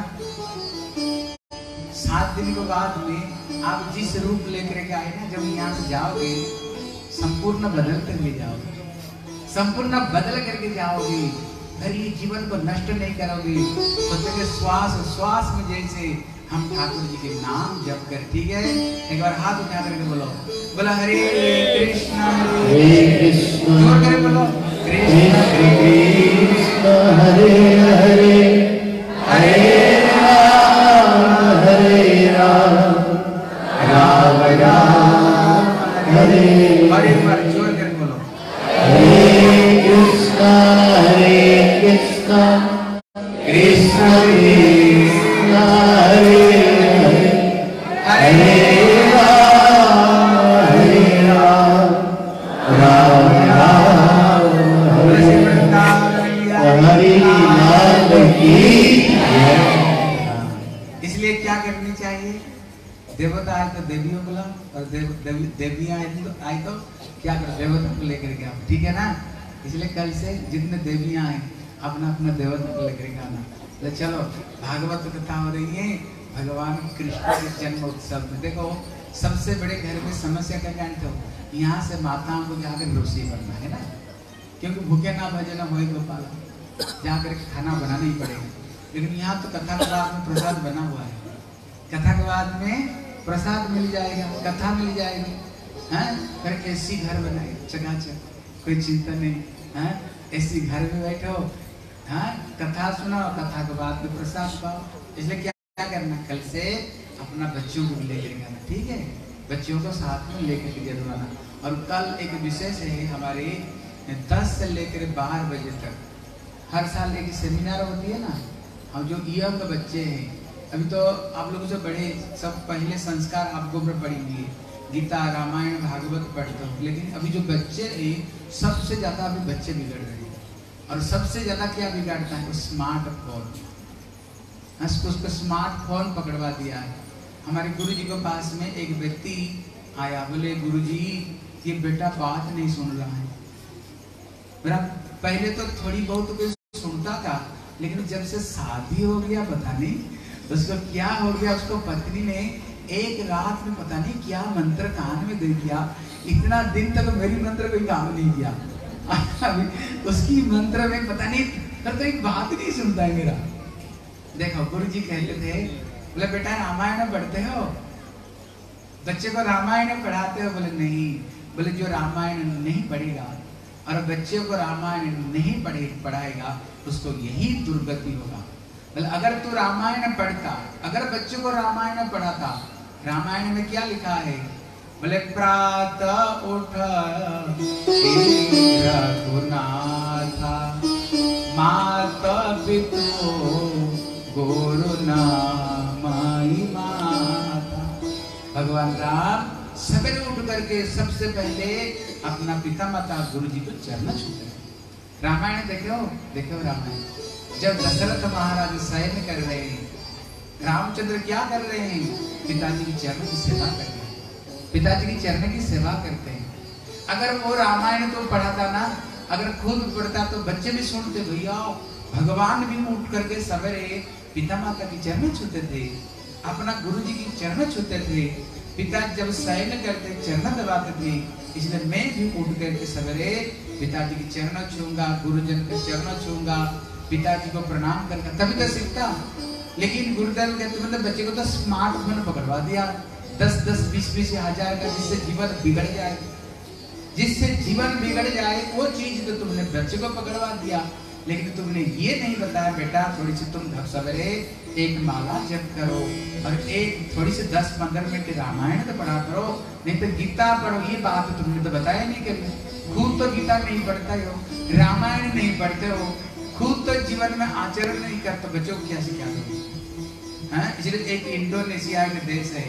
7 दिन के बाद में आप जिस रूप लेकर के आए ना, जब यहाँ से जाओगे संपूर्ण बदल कर ले जाओगे, संपूर्ण बदल करके जाओगे। फिर ये जीवन को नष्ट नहीं करोगे। सोचोगे श्वास श्वास में जैसे हम ठाकुर जी के नाम जप कर, ठीक है? एक बार हाथ उठा करके बोलो, बोलो हरे कृष्णा जोर करे बोलो, कृष्ण कृष्ण हरे हरे हरे राम राम राम हरे। और एक बार जोर करके बोलो इसलिए क्या करनी चाहिए? देवता आए तो देवियों को लाओ, और देवी आए तो क्या करो? देवता को लेकर के आओ, ठीक है ना? इसलिए कल से जितने देवियां आए अपना अपना देवता को लेकर के आना। तो चलो भागवत कथा हो रही है भगवान कृष्ण के जन्म उत्सव में। देखो सबसे बड़े घर में समस्या क्या जानते हो? यहाँ से माताओं को जाकर रोषी बनना है ना, क्योंकि भूखे ना भजन होए गोपाल, जाकर खाना बनाना ही पड़ेगा। लेकिन यहाँ तो कथा के बाद में प्रसाद बना हुआ है, कथा के बाद में प्रसाद मिल जाएगा, कथा मिल जाएगी, हैं? फिर ऐसी घर बनाए चकाचक, कोई चिंता नहीं, हैं? ऐसी घर में बैठो, हैं? कथा सुनो, कथा के बाद में प्रसाद पाओ। इसलिए क्या करना? कल से अपना बच्चों को लेकर आना, ठीक है? बच्चों को साथ में लेकर के जरूर आना। और कल एक विशेष है हमारे 10 से लेकर 12 बजे तक हर साल एक सेमिनार होती है ना। हम जो यंग बच्चे हैं, अभी तो आप लोगों से बड़े सब पहले संस्कार आपको ऊपर पड़ी हुई है, गीता रामायण भागवत पढ़ते हो, लेकिन अभी जो बच्चे हैं सबसे ज्यादा अभी बच्चे बिगड़ रहे हैं। और सबसे ज्यादा क्या बिगाड़ता है? स्मार्टफोन। उसको स्मार्टफोन पकड़वा दिया है। हमारे गुरुजी के पास में एक व्यक्ति आया, बोले गुरुजी ये बेटा बात नहीं सुन रहा है। मेरा पहले तो थोड़ी बहुत कुछ सुनता था, लेकिन जब से शादी हो गया पता नहीं उसको क्या हो गया। उसको पत्नी ने एक रात में पता नहीं क्या मंत्र कान में दे दिया, इतना दिन तक मेरी मंत्र कोई काम नहीं किया। अभी उसकी मंत्र में पता नहीं तो एक बात नहीं सुनता है मेरा। देखो गुरुजी कहते थे, बोले बेटा रामायण पढ़ते हो? बच्चे को रामायण पढ़ाते हो? बोले नहीं। बोले जो रामायण नहीं पढ़ेगा और बच्चे को रामायण नहीं पढ़ाएगा उसको यही दुर्गति होगा। बोले अगर तू रामायण पढ़ता, अगर बच्चे को रामायण पढ़ाता, रामायण में क्या लिखा है? बोले प्रातः उठ रघुनाथा माता पितु गुरु नामाई माता। भगवान राम सवेरे उठ करके सबसे पहले अपना पिता माता गुरु जी को चरण छूते हैं। रामायण देखो रामायण। जब दशरथ महाराज शयन कर रहे हैं, रामचंद्र क्या कर रहे हैं? पिताजी की चरण की सेवा कर रहे हैं, पिताजी की चरण की सेवा करते हैं। अगर वो रामायण तो पढ़ाता ना, अगर खुद पढ़ता तो बच्चे भी सुनते। भैया भगवान भी उठ करके सवेरे पिता माता की चरण छूते थे, अपना गुरु जी की चरण छूते थे। पिता जब शयन करते चरण दबाते थे, इसलिए मैं भी उठ करके सवेरे पिताजी की चरण छूंगा, गुरुजन के चरण छूंगा, पिताजी को प्रणाम करके तभी तो सीखता। लेकिन गुरुदेव कहते मतलब बच्चे को तो स्मार्टफोन पकड़वा दिया 10-10, 20-20 हजार का, जिससे जीवन बिगड़ जाए, जिससे जीवन बिगड़ जाए वो चीज तो तुमने बच्चे को पकड़वा दिया। लेकिन तुमने ये नहीं बताया बेटा थोड़ी सी तुम सवेरे एक माला जप करो और एक थोड़ी सी 10-15 मिनट रामायण तो पढ़ा करो, नहीं तो गीता पढ़ो। ये बात तुमने तो बताया नहीं कभी। खुद तो गीता नहीं पढ़ते हो, रामायण नहीं पढ़ते हो, खुद तो जीवन में आचरण नहीं करते, बच्चों को क्या सिखाते? इसलिए एक इंडोनेशिया के देश है,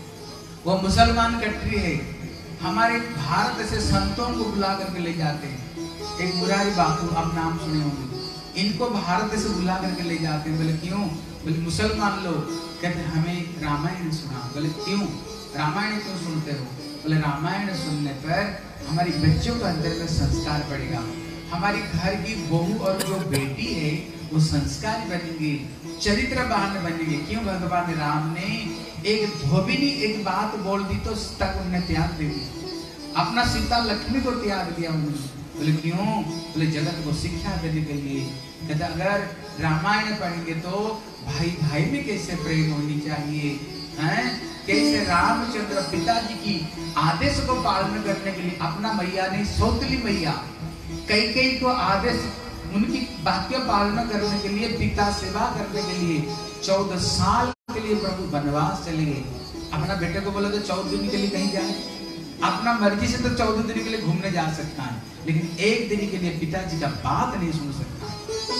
वो मुसलमान कंट्री है। हमारे भारत से संतों को बुला करके ले जाते हैं। एक मुरारी बापू, आप नाम सुने होंगे, इनको भारत से बुला करके ले जाते हैं। बोले क्यों? बोले मुसलमान लोग कहते हमें रामायण सुना। बोले क्यों? रामायण क्यों सुनते हो? बोले रामायण सुनने पर हमारी बच्चों के अंदर में संस्कार बढ़ेगा, हमारी घर की बहू और जो बेटी है वो संस्कार बनेंगे, चरित्रवान बनेंगे। क्यों? भगवान राम ने एक धोबिनी एक बात बोल दी तो तक उन्हें त्याग दे दिया, अपना सीता लक्ष्मी को त्याग दिया उन्होंने। बोले क्यों? बोले जगत को शिक्षा देने के लिए। कहते अगर रामायण पढ़ेंगे तो भाई भाई में कैसे प्रेम होनी चाहिए, हैं? कैसे रामचंद्र पिताजी की आदेश को पालन करने के लिए अपना मैया ने सौतली मैया कई को आदेश उनकी वाक्य पालन करने के लिए, पिता सेवा करने के लिए 14 साल के लिए प्रभु वनवास चले गए। अपना बेटे को बोला तो 14 दिन के लिए कहीं जाए, अपना मर्जी से तो 14 दिन के लिए घूमने जा सकता है, लेकिन एक दिन के लिए पिताजी का बात नहीं सुन सकता।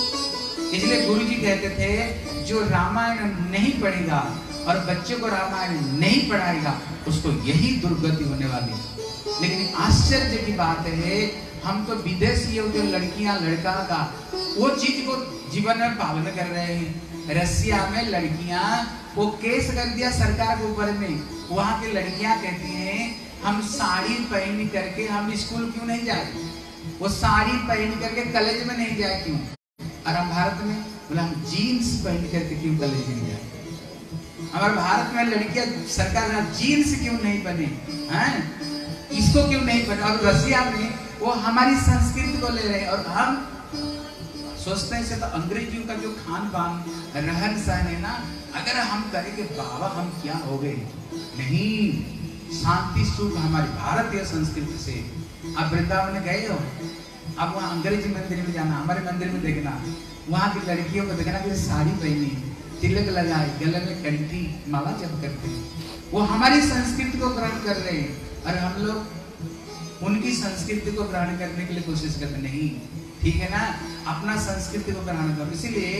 इसलिए गुरुजी कहते थे जो रामायण नहीं पढ़ेगा और बच्चे को रामायण नहीं पढ़ाएगा उसको यही दुर्गति होने वाली है। लेकिन आश्चर्य की बात है, हम तो विदेशी जो लड़कियां लड़का का वो चीज को जीवन में पालन कर रहे हैं। रसिया में लड़कियां वो केस कर दिया सरकार के ऊपर में, वहां की लड़कियां कहती हैं हम साड़ी पहन करके हम स्कूल क्यों नहीं जाए, वो साड़ी पहन करके कॉलेज में नहीं जाए क्यों। और हम भारत में बोला हम जीन्स पहन करके क्यों कॉलेज नहीं जाए। हमारे भारत में लड़कियां सरकार जीन्स क्यों नहीं बने हैं, इसको क्यों नहीं बने। और रसिया में वो हमारी संस्कृति को ले रहे हैं और हम सोचते हैं से तो अंग्रेजियों का जो खान पान रहन सहन है ना, अगर हम करेंगे बाबा हम क्या हो गए। नहीं, शांति सुख हमारी भारतीय संस्कृति से। आप वृंदावन गए हो, अब वहाँ अंग्रेजी मंदिर में जाना, हमारे मंदिर में देखना, वहाँ की लड़कियों को देखना कि साड़ी पहनी, तिलक लगाए, गले में कंठी माला जप करते हैं, वो हमारी संस्कृति को ग्रहण कर रहे हैं और हम लोग उनकी संस्कृति को ग्रहण करने के लिए कोशिश करते नहीं। ठीक है ना, अपना संस्कृति को ग्रहण करो। इसीलिए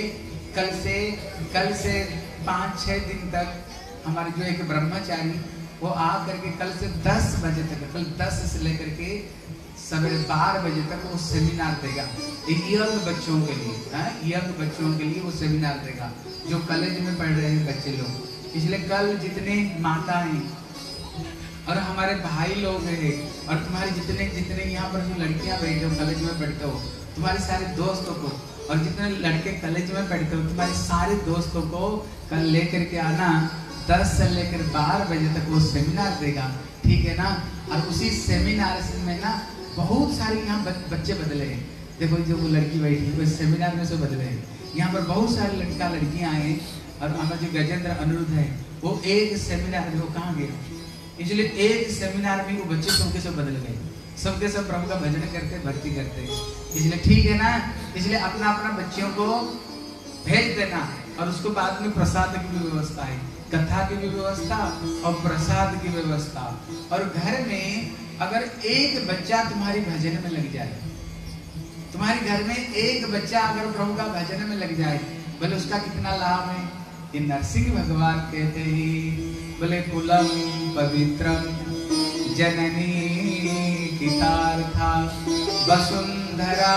कल से 5-6 दिन तक हमारे जो एक ब्रह्मचारी वो आ करके कल से 10 बजे तक, कल 10 से लेकर के सवेरे 12 बजे तक वो सेमिनार देगा यंग बच्चों के लिए। यंग बच्चों के लिए वो सेमिनार देगा जो कॉलेज में पढ़ रहे हैं बच्चे लोग। इसलिए कल जितने माताएं और हमारे भाई लोग हैं और तुम्हारे जितने यहाँ पर जो लड़कियां बैठे हो कॉलेज में बैठते हो, तुम्हारे सारे दोस्तों को, और जितने लड़के कॉलेज में बैठते हो तुम्हारे सारे दोस्तों को कल लेकर के आना। 10 से लेकर 12 बजे तक वो सेमिनार देगा, ठीक है ना। और उसी सेमिनार में ना बहुत सारे यहाँ बच्चे बदले हैं। देखो जो वो लड़की बैठी है वो सेमिनार में से बदले हैं। यहाँ पर बहुत सारे लड़का लड़कियाँ आए और हमारे जो गजेंद्र अनिरुद्ध है वो एक सेमिनार में वो कहाँ गया, इसलिए एक सेमिनार में वो बच्चे सबके सब बदल गए, सबके सब प्रभु का भजन करते भक्ति करते। इसलिए ठीक है ना, इसलिए अपना अपना बच्चियों को भेज देना और उसको बाद में प्रसाद की भी व्यवस्था है, कथा की भी व्यवस्था और प्रसाद की व्यवस्था। और घर में अगर एक बच्चा तुम्हारी भजन में लग जाए, तुम्हारे घर में एक बच्चा अगर प्रभु का भजन में लग जाए, बोले उसका कितना लाभ है। ये नरसिंह भगवान कहते हैं, बोले कुलम पवित्रम जननी हितार्था वसुंधरा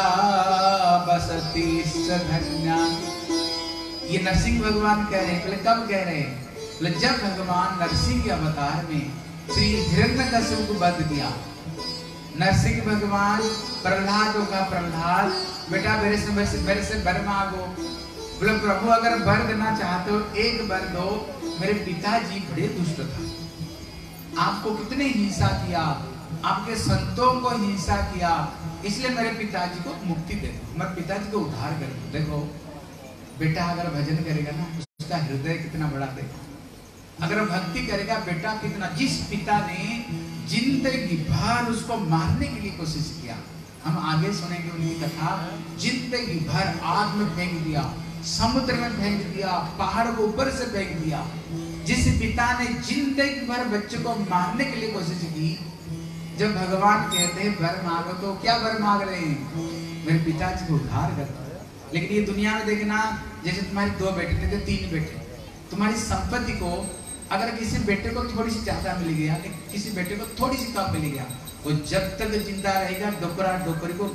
बसती सधन्या। ये नरसिंह भगवान कह रहे हैं। बोले कब कह रहे हैं, बोले जब भगवान नरसिंह के अवतार में श्री हिरण्यकश्यप को वध किया। नरसिंह भगवान प्रहलाद का प्रहलाद बेटा मेरे से वर मांगो। बोले प्रभु अगर वर देना चाहते हो एक वर दो, मेरे पिताजी बड़े दुष्ट था, आपको कितने हिंसा किया, आपके संतों को हिंसा किया, इसलिए मेरे पिताजी को मुक्ति दे दो, मेरे पिताजी को उद्धार कर दो। देखो बेटा अगर भजन करेगा ना उसका हृदय कितना बड़ा, देखो अगर भक्ति करेगा बेटा कितना। जिस पिता ने जिंदगी भर उसको मारने के लिए कोशिश किया, हम आगे सुनेंगे उनकी कथा, जिंदगी भर आग में फेंक दिया, समुद्र में फेंक दिया, पहाड़ को ऊपर से फेंक दिया। जिस पिता ने जिंदगी भर बच्चे को मारने के लिए कोशिश की, जब भगवान कहते हैं वर मांगो तो क्या वर मांग रहे हैं, मेरे पिताजी को उद्धार कर दो। लेकिन ये दुनिया में देखना, जैसे तुम्हारे 2 बेटे थे 3 बेटे, तुम्हारी संपत्ति को अगर किसी बेटे को थोड़ी सी ज्यादा मिल गया, किसी बेटे को थोड़ी सी कम मिल गया, वो जब तक जिंदा रहेगा डोकरा डोकरी को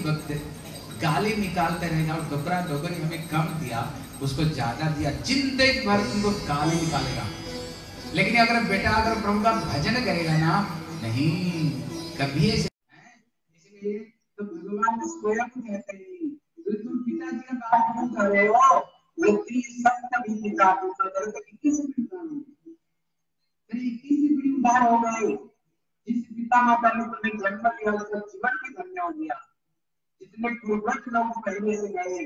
गाली निकालते रहेगा, और डोकरा डोकरी हमें कम दिया उसको ज्यादा दिया, जिंदगी भर उनको गाली निकालेगा। लेकिन अगर बेटा अगर प्रभु का भजन करेगा ना, नहीं कभी ऐसे। इसलिए तो भगवान स्वयं कहते हैं, तुम पिताजी का बात क्यों कर रहे हो, उद्धार हो गए। जिस पिता माता ने तुम्हें जन्म दिया उसका जीवन भी धन्य हो गया। जितने पूर्वज लोग पहले से गए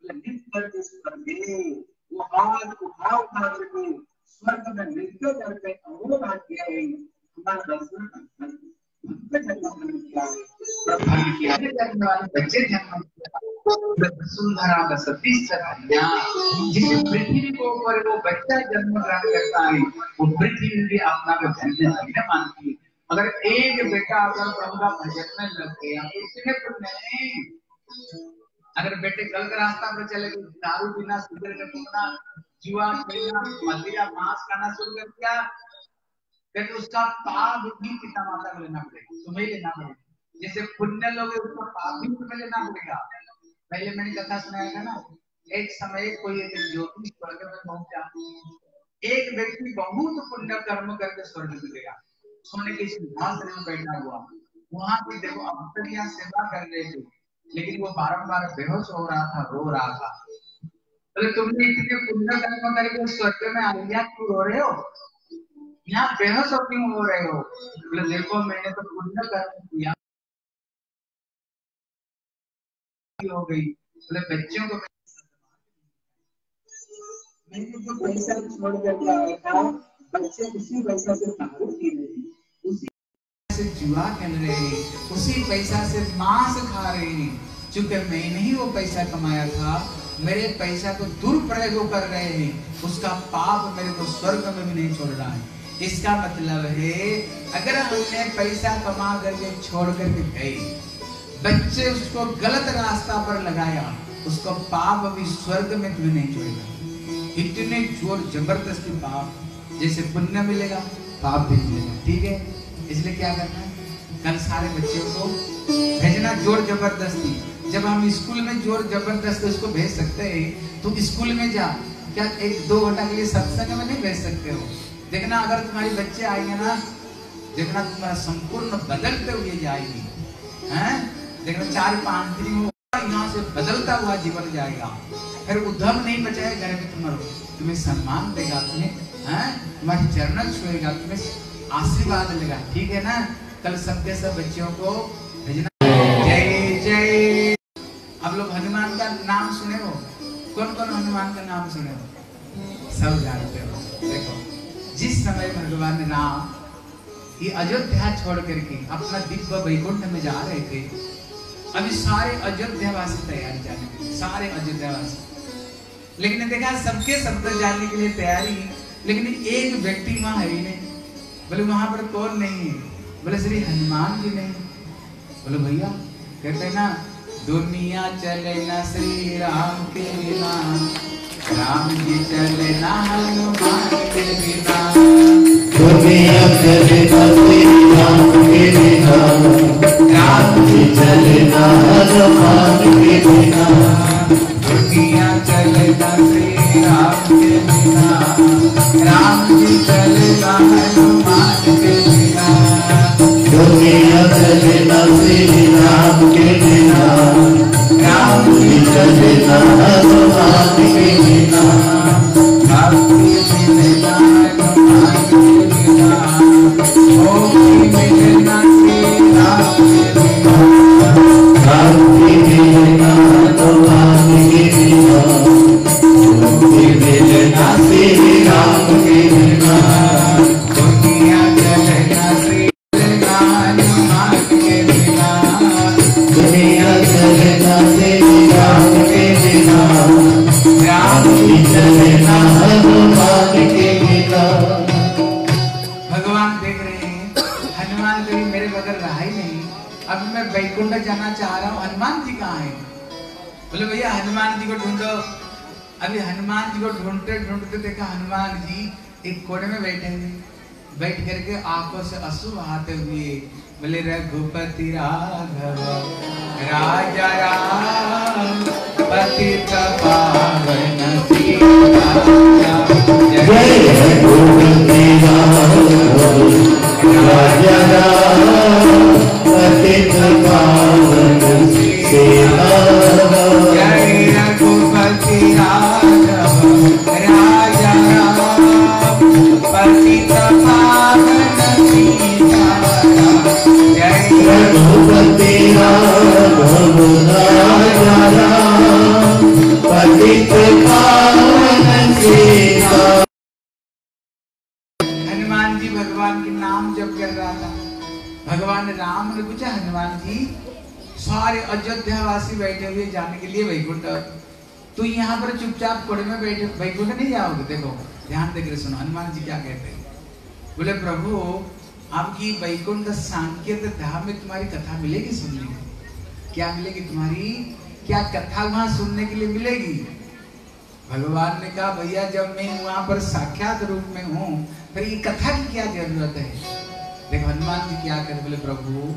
वो हाथ उठा उठा करके स्वर्ग में नृत्य करके अमोघ भाग्य है हमारा दर्शन जिस पृथ्वी को ऊपर वो बच्चा जन्म ग्रहण करता है, वो पृथ्वी भी अपना को धन्य मानती है। अगर एक बेटा अगर प्रभु का भजन में लग गया तो उसने पुण्य नहीं। अगर बेटे गलत रास्ता पर चले गए, दारू पीना, सिगरेट पीना, जुआ खेलना, मदिरा मांस खाना शुरू कर दिया, कहते उसका पाप भी पिता माता को लेना पड़ेगा, तुम्हें लेना पड़ेगा। जैसे पुण्य लोग उसका पाप भी तुम्हें लेना पड़ेगा। पहले मैंने कथा सुनाया था ना, एक समय कोई एक ज्योति स्वर्ग में पहुंचा। एक व्यक्ति बहुत पुण्य कर्म करके स्वर्ग में गया, सोने के सिंहासन में बैठा हुआ। वहां भी देखो अप्सरियां सेवा कर रहे थे, लेकिन वो बारंबार बेहोश हो रहा था, रो रहा था। बोले तुमने इतने पुण्य कर्म करके स्वर्ग में आ गया, क्यों रो रहे हो? यहाँ बेहोश क्यों हो रहे हो? बोले देखो मैंने तो पुण्य कर्म किया हो गई। बोले बच्चों को मैंने जो पैसा छोड़ करके आया था, बच्चे उसी पैसा से दारू पी रहे, उसी से जुआ खेल रहे, उसी पैसा से मांस खा रहे। चूंकि मैंने ही वो पैसा कमाया था, मेरे पैसा को दुरुपयोग कर रहे हैं, उसका पाप मेरे को स्वर्ग में भी नहीं छोड़ रहा है। इसका मतलब है अगर हमने पैसा कमा करके छोड़ करके गए, बच्चे उसको गलत रास्ता पर लगाया, उसको पाप भी स्वर्ग में भी नहीं छोड़ेगा। इतने जोर जबरदस्ती पाप, जैसे पुण्य मिलेगा पाप भी मिलेगा, ठीक है। इसलिए क्या करना है, कल सारे बच्चों को भेजना जोर जबरदस्ती। जब हम स्कूल में जोर जबरदस्ती उसको भेज सकते हैं, तो स्कूल में जा, क्या 1-2 घंटा के लिए सत्संग में नहीं भेज सकते हो? देखना अगर तुम्हारे बच्चे आएंगे ना, देखना तुम्हारा संपूर्ण बदलते हुए जाएगी, हैं? देखना 4-5 दिन में यहाँ से बदलता हुआ जीवन जाएगा। फिर उद्धव नहीं बचाएगा घर में, तुम्हें सम्मान देगा, तुम्हारे चरण छुएगा, तुम्हें आशीर्वाद लेगा, ठीक है ना। कल सबके सब बच्चों को भेजना। जय जय। आप लोग हनुमान का नाम सुने हो? कौन कौन हनुमान का नाम सुने हो? सब जानते हो। देखो जिस समय भगवान राम ये अयोध्या छोड़ करके अपना दिव्य वैकुंठ में जा रहे थे, अभी सारे अयोध्यावासी तैयारी जाने के लिए, सारे अयोध्यावासी, लेकिन देखा सबके शब्द जानने के लिए तैयारी, लेकिन एक व्यक्ति वहां है ही नहीं। बोले वहां पर कौन नहीं है? बोले श्री हनुमान जी नहीं। बोले भैया, कहते हैं ना दुनिया चले ना श्री राम के बिना, राम जी चले ना हनुमान के बिना, दुनिया चले ना श्री राम के बिना, राम जी चले ना हनुमान के बिना, दुनिया चले ना श्री राम के बिना, राम जी चले ना हनुमान के बिना, दुनिया चले ना श्री राम के बिना, राम जी चले ना हनुमान के बिना, भक्ति मिले ना हनुमान के बिना, भक्ति मिले ना श्री राम के बिना, भक्ति मिले ना हनुमान के बिना, भक्ति मिले ना श्री राम के बिना, दुनिया चले ना श्री हनुमान के बिना, दुनिया चले ना श्री राम के बिना, राम जी चले ना हनुमान के बिना। भगवान देख रहे हैं हनुमान कभी मेरे बगैर रहा ही नहीं, अभी मैं वैकुंठ जाना चाह रहा हूँ, हनुमान जी कहाँ हैं? बोले भैया हनुमान जी को ढूंढो। अभी हनुमान जी को ढूंढते ढूंढते देखा हनुमान जी एक कोने में बैठे हुए, बैठ करके आंखों से आंसू बहाते हुए बोले रघुपति राघव राजा राम पतित पावन सीता, जय रघुपति राघव राजा राम पतित पावन सीताराम, जय रघुपति राघव राजा राम पतित पावन सीताराम, जय रघुपति राघव राजा राम पतित पावन सीताराम। हनुमान जी भगवान के नाम जप कर रहा था। भगवान राम ने पूछा हनुमान जी सारे अयोध्यावासी बैठे हुए जाने के लिए वैकुंठ, तो यहाँ पर चुपचाप कोड़े में बैठे वैकुंठ नहीं जाओगे? देखो ध्यान देकर सुनो हनुमान जी क्या कहते हैं। बोले प्रभु आपकी वैकुंठ सांकेत धाम में तुम्हारी कथा मिलेगी सुनने को? क्या मिलेगी? तुम्हारी क्या कथा वहां सुनने के लिए मिलेगी? भगवान ने कहा भैया जब मैं वहां पर साक्षात रूप में हूँ फिर ये कथा की क्या जरूरत है। देखो हनुमान जी क्या कहते, बोले प्रभु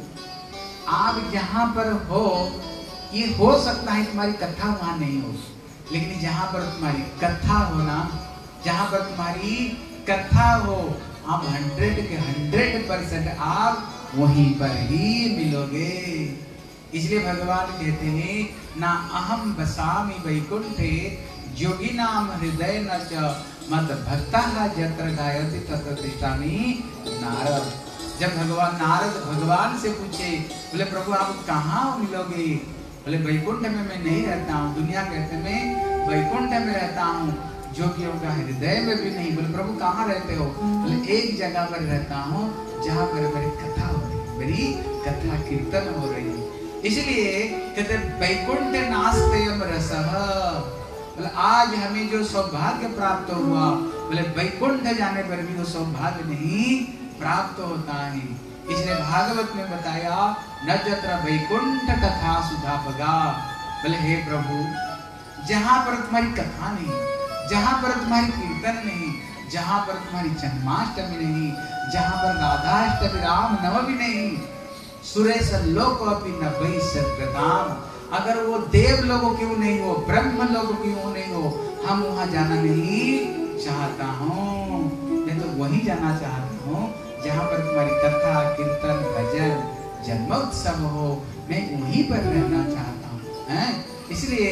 आप जहाँ पर हो ये हो सकता है तुम्हारी कथा वहां नहीं हो, लेकिन जहाँ पर तुम्हारी कथा हो ना, जहाँ पर तुम्हारी कथा हो आप 100 के 100% आप वहीं पर ही मिलोगे। इसलिए भगवान कहते हैं ना अहम बसामि वैकुंठे योगी नाम हृदय न च मत भक्ता जत्र गायति तत्र तिष्ठामि नारद। जब भगवान नारद भगवान से पूछे, बोले प्रभु आप कहाँ मिलोगे, बोले वैकुंठ में मैं नहीं रहता हूँ, दुनिया कहते मैं वैकुंठ में रहता हूँ, जोगियों का हृदय में भी नहीं। बोले प्रभु कहाँ रहते हो, बोले एक जगह पर रहता हूँ जहाँ पर मेरी कथा हो रही, मेरी कथा कीर्तन हो रही है। इसलिए कहते वैकुंठ नास्त्यम रसः, बोले आज हमें जो सौभाग्य प्राप्त हुआ, बोले वैकुंठ जाने पर भी वो सौभाग्य नहीं प्राप्त होता है। इसलिए भागवत में बताया न जत्र वैकुंठ कथा सुधापगा, बोले हे प्रभु जहाँ पर तुम्हारी कथा नहीं, जहाँ पर तुम्हारी कीर्तन नहीं, जहाँ पर तुम्हारी जन्माष्टमी नहीं, जहाँ पर राधाष्टमी राम नवमी नहीं, सुरेश लोक अपि न वै सद्गताम, अगर वो देव लोगों क्यों नहीं हो, ब्रह्म लोगों क्यों नहीं हो, हम वहां जाना नहीं चाहता हूँ। मैं तो वही जाना चाहता हूँ जहाँ पर तुम्हारी कथा कीर्तन भजन जन्मोत्सव हो, मैं वहीं पर रहना चाहता हूँ। इसलिए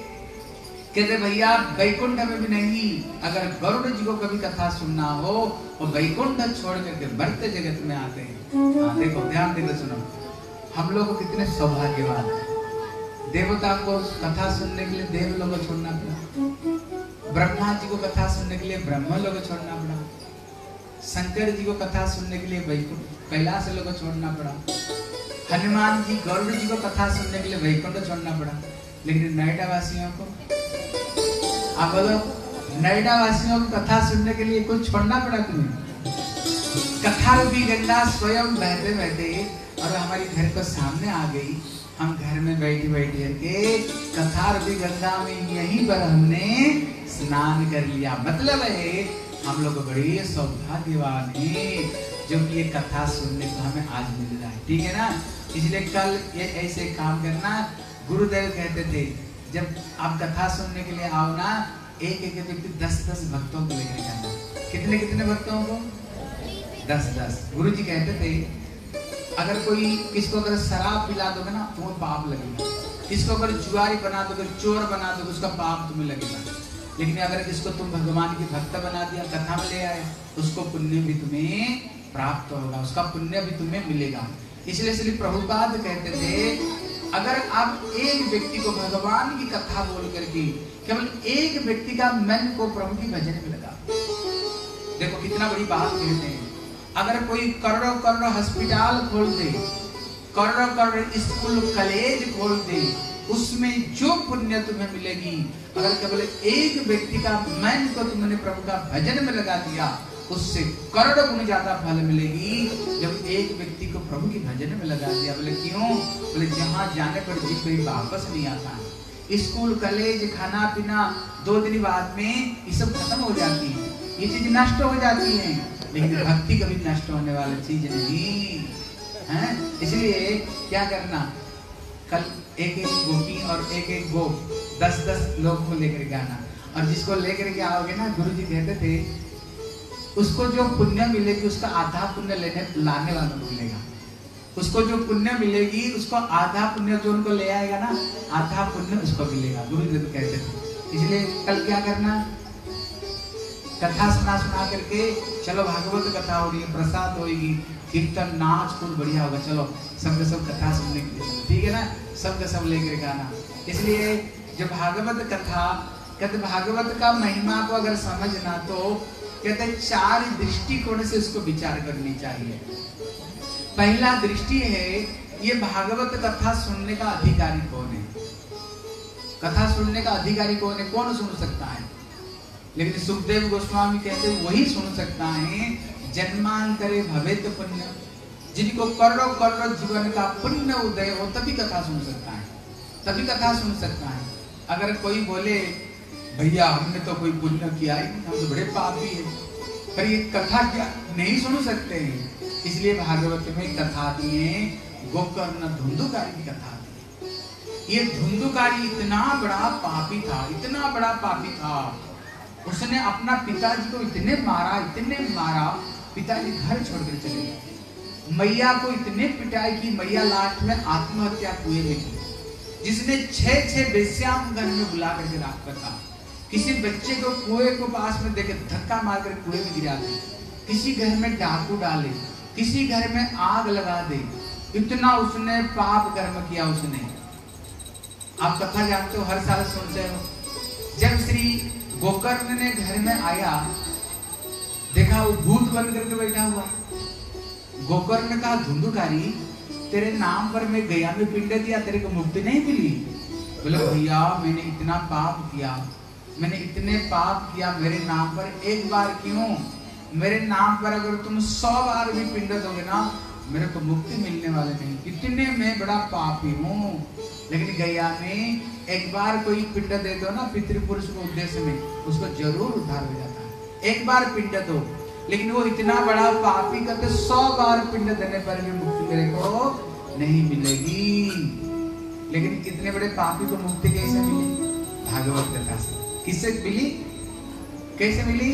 कहते भैया वैकुंठ में भी नहीं, अगर गरुड़ जी को कभी कथा सुनना हो वो वैकुंठ छोड़ करके मर्त्य जगत में आते हैं। हाँ देखो ध्यान देकर सुनो, हम लोग कितने सौभाग्यवान हैं। देवता को कथा सुनने के लिए देव लोग छोड़ना पड़ा, ब्रह्मा जी को कथा सुनने के लिए ब्रह्म लोग छोड़ना पड़ा, शंकर जी को कथा सुनने के लिए वैकुंठ कैलाश लोग छोड़ना पड़ा, हनुमान जी गरुड़ जी को कथा सुनने के लिए वैकुंठ छोड़ना पड़ा, लेकिन नोएडा वासियों को, आप बोलो नोएडा वासियों को कथा सुनने के लिए कुछ छोड़ना पड़ा तुम्हें? कथा रूपी गंगा स्वयं बहते बहते और हमारी घर को सामने आ गई, हम घर में बैठी बैठी करके कथा रूपी गंगा में यहीं पर हमने स्नान कर लिया। मतलब है हम लोग बड़े सौभाग्यवान हैं जो कि ये कथा सुनने को हमें आज मिल रहा है, ठीक है ना। इसलिए कल ये ऐसे काम करना, गुरुदेव कहते थे जब आप कथा सुनने के लिए आओ ना, एक एक व्यक्ति 10-10 भक्तों को लेकर जाना। कितने कितने भक्तों को? 10-10। गुरु जी कहते थे अगर कोई किसको अगर शराब पिला दोगे ना तो वो पाप लगेगा, इसको अगर जुआरी बना दोगे, चोर बना दोगे, उसका पाप तुम्हें लगेगा, लेकिन अगर इसको तुम भगवान की भक्त बना दिया, कथा में ले आए, उसको पुण्य भी तुम्हें प्राप्त होगा, उसका पुण्य भी तुम्हें मिलेगा। इसलिए प्रभुपाद कहते थे अगर आप एक व्यक्ति को भगवान की कथा बोल करके केवल एक व्यक्ति का मन को प्रभु की भजन में लगा, देखो कितना बड़ी बात कहते हैं। अगर कोई करोड़ों करोड़ों हॉस्पिटल खोल दे, करोड़ों करोड़ों स्कूल कॉलेज खोल दे, उसमें जो पुण्य तुम्हें मिलेगी, अगर केवल एक व्यक्ति का मन को तुमने प्रभु का भजन में लगा दिया, उससे करोड़ों गुना ज्यादा फल मिलेगी जब एक व्यक्ति को प्रभु की भजन में लगा दिया। बोले क्यों? बोले जहाँ जाने पर जी कोई वापस नहीं आता है। स्कूल कॉलेज खाना पीना 2 दिन बाद में ये सब खत्म हो जाती है, ये चीज नष्ट हो जाती है, लेकिन भक्ति कभी नष्ट होने वाली चीज नहीं है। इसलिए क्या करना, कल एक एक गोपी और एक एक गोप 10-10 लोग को लेकर के आना, और जिसको लेकर के आओगे ना, गुरु जी कहते थे उसको जो पुण्य मिलेगी उसका आधा पुण्य लाने वालों को मिलेगा, उसको जो पुण्य मिलेगी उसको आधा पुण्य जो उनको ले आएगा ना, आधा पुण्य उसको मिलेगा, गुरु जी कहते थे। इसलिए कल क्या करना, कथा सुना करके चलो भागवत कथा हो रही है, प्रसाद होगी, कीर्तन नाच खूब बढ़िया होगा, चलो सबके सब कथा सुनने के लिए, ठीक है ना, सबके सब लेकर के आना। इसलिए जो भागवत कथा कहते, भागवत का महिमा को अगर समझना तो कहते 4 दृष्टिकोण से उसको विचार करनी चाहिए। पहला दृष्टि है ये भागवत कथा सुनने का अधिकारी कौन है, कथा सुनने का अधिकारी कौन है, कौन सुन सकता है? लेकिन सुखदेव गोस्वामी कहते वही सुन सकता है जन्मांतरे भवेत पुण्य, जिनको करोड़ों करोड़ों जीवन का पुण्य उदय हो तभी कथा सुन सकता है, तभी कथा सुन सकता है। अगर कोई बोले भैया हमने तो कोई पुण्य किया ही नहीं, हम तो बड़े पापी है, पर ये कथा क्या नहीं सुन सकते हैं। इसलिए भागवत में कथा दी है, गोकर्ण धुंधुकारी की कथा दी। ये धुंधुकारी इतना बड़ा पापी था, इतना बड़ा पापी था, उसने अपना पिताजी को इतने मारा, पिताजी घर छोड़कर चले गए। मैया को इतने पिटाई की, मैया लास्ट में आत्महत्या कुएं में की। जिसने 6 बेश्याओं को घर में बुला करके रखा था, किसी बच्चे को कुएं को पास में देकर धक्का मारकर कुएं में गिरा दे, किसी घर में डाकू डाले, किसी घर में आग लगा दे, इतना उसने पाप कर्म किया उसने। आप कथा जानते हो, हर साल सुनते हो। जब श्री गोकर्ण ने घर में आया, देखा वो भूत बन करके बैठा हुआ। गोकर्ण ने कहा, धुंधुकारी तेरे नाम पर मैं गया में पिंड दिया, तेरे को मुक्ति नहीं मिली? बोले भैया मैंने इतना पाप किया, मैंने इतने पाप किया, मेरे नाम पर एक बार क्यों, मेरे नाम पर अगर तुम 100 बार भी पिंड दोगे ना, मेरे को मुक्ति मिलने वाले नहीं, इतने मैं बड़ा पापी हूँ। लेकिन गया में एक बार कोई पिंड दे दो ना पितृपुरुष को उद्देश्य में, उसको जरूर उद्धार हो जाता है। एक बार पिंड दो, लेकिन वो इतना बड़ा पापी कहते 100 बार पिंड देने पर भी मुक्ति मेरे को नहीं मिलेगी। लेकिन इतने बड़े पापी को मुक्ति कैसे मिली? भागवत कथा से। किससे मिली? कैसे मिली?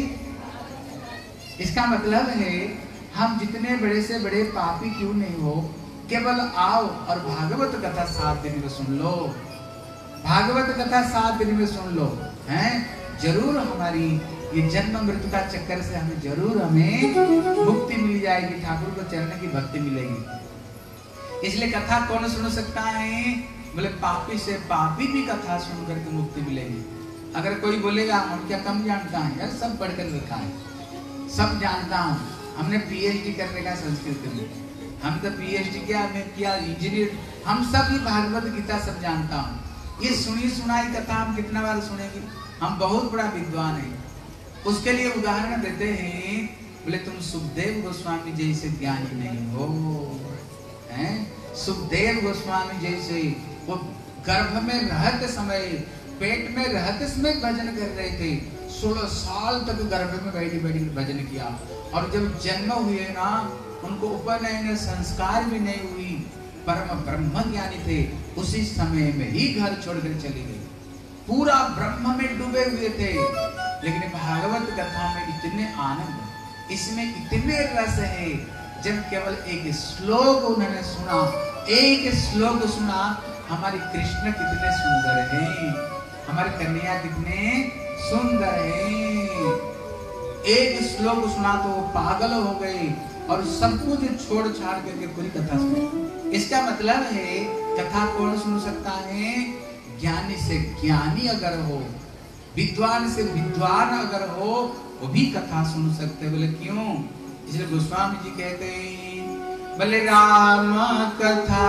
इसका मतलब है हम जितने बड़े से बड़े पापी क्यों नहीं हो, केवल आओ और भागवत कथा 7 दिन में सुन लो, भागवत कथा 7 दिन में सुन लो, हैं? जरूर हमारी ये जन्म मृत्यु का चक्कर से हमें जरूर हमें मुक्ति मिल जाएगी, ठाकुर को चरण की भक्ति मिलेगी। इसलिए कथा कौन सुन सकता है? बोले पापी से पापी भी कथा सुन करके मुक्ति मिलेगी। अगर कोई बोलेगा हम क्या कम जानता है, यार सब पढ़कर रखा है, सब जानता हूँ, हमने पीएचडी करने का संस्कृत में, हम तो पीएचडी किया, मैं किया इंजीनियर, हम सब ही भागवत गीता सब जानता हूँ। ये सुनी सुनाई कथा हम कितना बार सुनेंगे? हम बहुत बड़ा विद्वान है। उसके लिए उदाहरण देते हैं, बोले तुम सुखदेव गोस्वामी जैसे ज्ञानी नहीं हो, हैं? सुखदेव गोस्वामी जैसे वो गर्भ में रहते समय, पेट में रहते समय भजन कर रहे थे, 16 साल तक गर्भ में बैठी बैठी भजन किया, और जब जन्म हुए ना उनको उपनयन संस्कार भी नहीं हुई, परम ब्रह्म ज्ञानी थे, उसी समय में ही घर छोड़कर चली गई, पूरा ब्रह्म में डूबे हुए थे। लेकिन भागवत कथा में इतने आनंद, इसमें इतने रस है, जब केवल एक श्लोक उन्होंने सुना, एक श्लोक सुना, हमारे कृष्ण कितने सुंदर हैं, हमारे कन्हैया कितने सुंदर हैं, एक श्लोक सुना तो वो पागल हो गए और सब कुछ छोड़ छाड़ करके पूरी कथा सुनी। इसका मतलब है कथा कौन सुन सकता है? ज्ञानी से ज्ञानी अगर हो, विद्वान से विद्वान अगर हो, वो भी कथा सुन सकते। बोले क्यों? इसलिए गोस्वामी जी कहते हैं, बोले राम कथा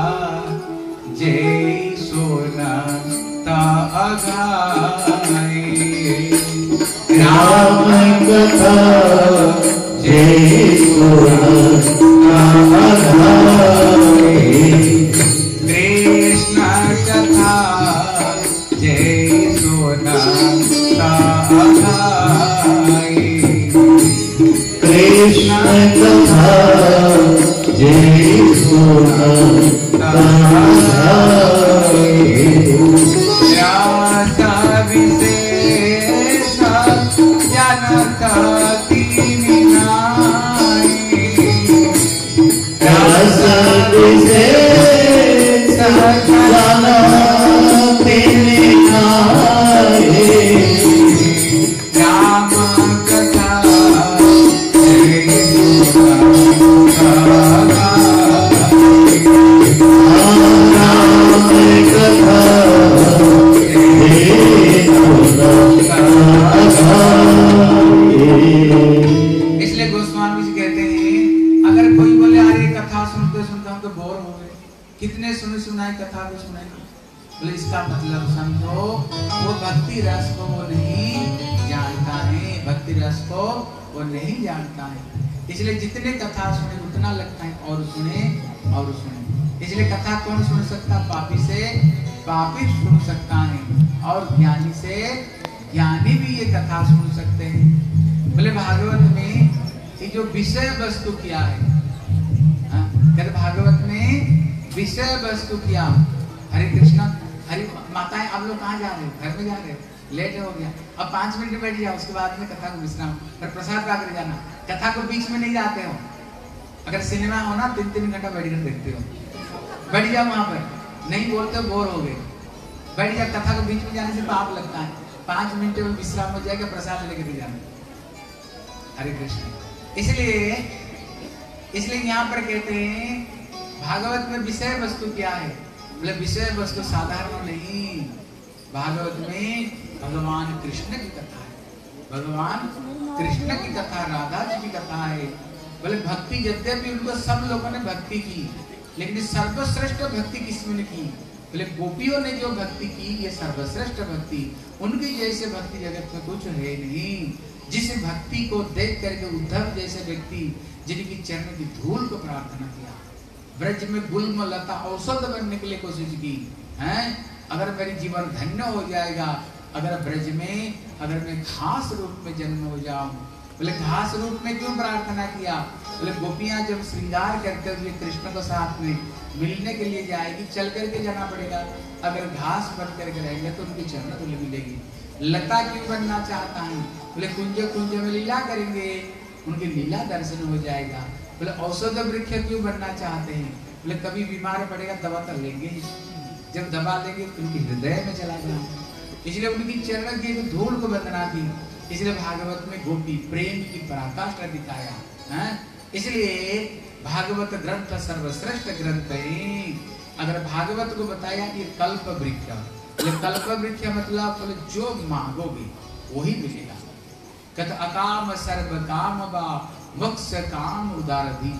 जय सुनता अघाई, राम कथा जय सुनता अघाई, कृष्ण कथा जय सुनता अघाई, कृष्ण कथा जय सुनता अघाई, व्यास विशेष जनता तीन नाई, व्यास विशेष जनता तीन नाई, राम कथा जय सुनता अघाई, राम कथा जय सुनता अघाई। इसलिए गोस्वामी जी कहते हैं, अगर कोई बोले अरे कथा सुनते सुनते हम तो बोर हो गए, कितने सुनाई कथा को सुनाई, बोले इसका मतलब समझो वो भक्ति रस को वो नहीं जानता है, भक्ति रस को वो नहीं जानता है। इसलिए जितने कथा सुने उतना लगता है और सुने और सुने। इसलिए कथा कौन सुन सकता? पापी से पापी सुन सकता है, और ज्ञानी से ज्ञानी भी ये कथा सुन सकते हैं। बोले भागवत में ये जो विषय वस्तु क्या है, कहते भागवत में विषय वस्तु क्या। हरे कृष्णा, हरे माताएं आप लोग कहाँ जा रहे हो? घर में जा रहे हो? लेट हो गया, अब 5 मिनट बैठ जाओ, उसके बाद में कथा को विश्राम, फिर प्रसाद पा कर जाना। कथा को बीच में नहीं जाते हो। अगर सिनेमा हो ना 3-3 घंटा बैठ कर देखते हो, बैठ जाओ वहां पर, नहीं बोलते हो बोर हो गए, बैठ जाओ। कथा को बीच में जाने से पाप लगता है। 5 मिनट में विश्राम हो जाएगा, प्रसाद लेकर के जाना। हरे कृष्ण। इसलिए यहाँ पर कहते हैं भागवत में विषय वस्तु क्या है? बोले विषय वस्तु साधारण नहीं, भागवत में भगवान कृष्ण की कथा है। भगवान कृष्ण की कथा, राधा जी की कथा है। बोले भक्ति यद्यपि उनको सब लोगों ने भक्ति की, लेकिन सर्वश्रेष्ठ भक्ति किसने की? बोले गोपियों ने जो भक्ति की, ये सर्वश्रेष्ठ भक्ति। उनकी जैसे भक्ति जगत में कुछ है नहीं। जिस भक्ति को देख करके उद्धव जैसे व्यक्ति जिनकी चरण की धूल को प्रार्थना किया, ब्रज में गुल्म लता औषध बनने के लिए कोशिश की है, अगर मेरी जीवन धन्य हो जाएगा, अगर ब्रज में अगर मैं घास रूप में जन्म हो जाऊं। बोले घास रूप में क्यों प्रार्थना किया? बोले गोपियां जब श्रृंगार करते हुए कृष्ण को साथ में मिलने के लिए जाएगी, चल करके जाना पड़ेगा। अगर घास बन करके रहेंगे तो उनकी चरण धूल मिलेगी। लता क्यों बनना चाहता है? बोले कुंज कुंज में लीला करेंगे, उनकी लीला दर्शन हो जाएगा। बोले औषध वृक्ष क्यों बनना चाहते हैं? बोले कभी बीमार पड़ेगा दवा तो लेंगे, जब दबा लेंगे तो उनके हृदय में चला जाएगा। इसलिए उनकी चरण की धूल को वंदना की। इसलिए भागवत में गोपी प्रेम की पराकाष्ठा दिखाया है। इसलिए भागवत ग्रंथ सर्वश्रेष्ठ ग्रंथ है। अगर भागवत को बताया ये कल्प वृक्ष, ये कल्प वृक्ष मतलब बोले जो मांगोगे वही मिलेगा। कथ अकाम सर्व काम बा मोक्ष काम उदारधि।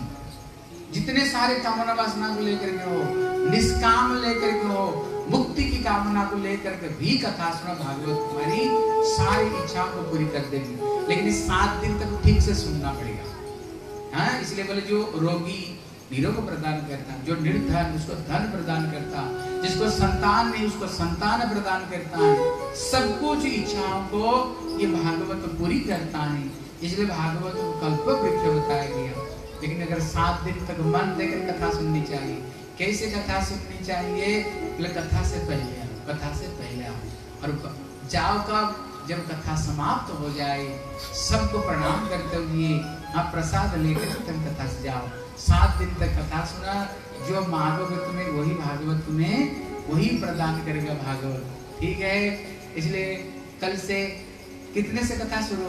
जितने सारे कामना वासना को लेकर के हो, निष्काम लेकर के हो, मुक्ति की कामना को लेकर के भी कथा सुना, भागवत तुम्हारी सारी इच्छाओं को पूरी कर देगी। लेकिन इस 7 दिन तक ठीक से सुनना पड़ेगा। हाँ, इसलिए बोले जो रोगी निरोग प्रदान करता, जो निर्धन उसको धन प्रदान करता, जिसको संतान नहीं उसको संतान प्रदान करता है। सब कुछ इच्छाओं को ये भागवत पूरी करता है। इसलिए भागवत को कल्प वृक्ष बताया गया। लेकिन अगर 7 दिन तक मन देकर कथा सुननी चाहिए। कैसे कथा सुननी चाहिए? कथा से पहले आओ, कथा से पहले आओ और जाओ का जब कथा समाप्त हो जाए सबको प्रणाम करते हुए आप प्रसाद लेकर तुम कथा से जाओ। 7 दिन तक कथा सुना, जो मांगोगे तुम्हें वही भागवत तुम्हें वही प्रदान करेगा भागवत। ठीक है, इसलिए कल से कितने से कथा शुरू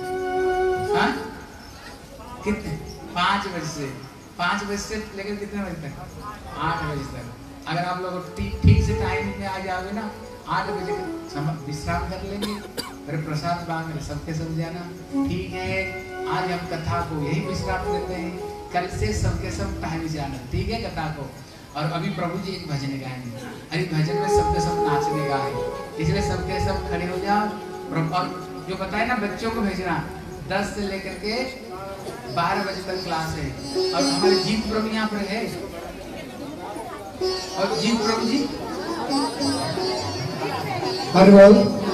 होगी? हाँ, कितने? 5 बजे से। 5 बजे से लेकर कितने बजे तक? 8 बजे तक। अगर आप लोग ठीक से टाइम में आ जाओगे ना, 8 बजे विश्राम कर लेंगे, फिर प्रसाद मांग सबके सब जाना। ठीक है, आज हम कथा को यही विश्राम देते हैं। कल से सबके सब टाइम से आना। ठीक है, कथा को। और अभी प्रभु जी एक भजन गाएंगे। अरे भजन में सबके सब नाचने का है, इसलिए सबके सब खड़े हो जाओ। और जो बताए ना बच्चों को भेजना, 10 से लेकर के 12 बजे तक क्लास है। और हमारे जीत प्रभु यहाँ पर है। और जीत प्रभु जी हर बोल।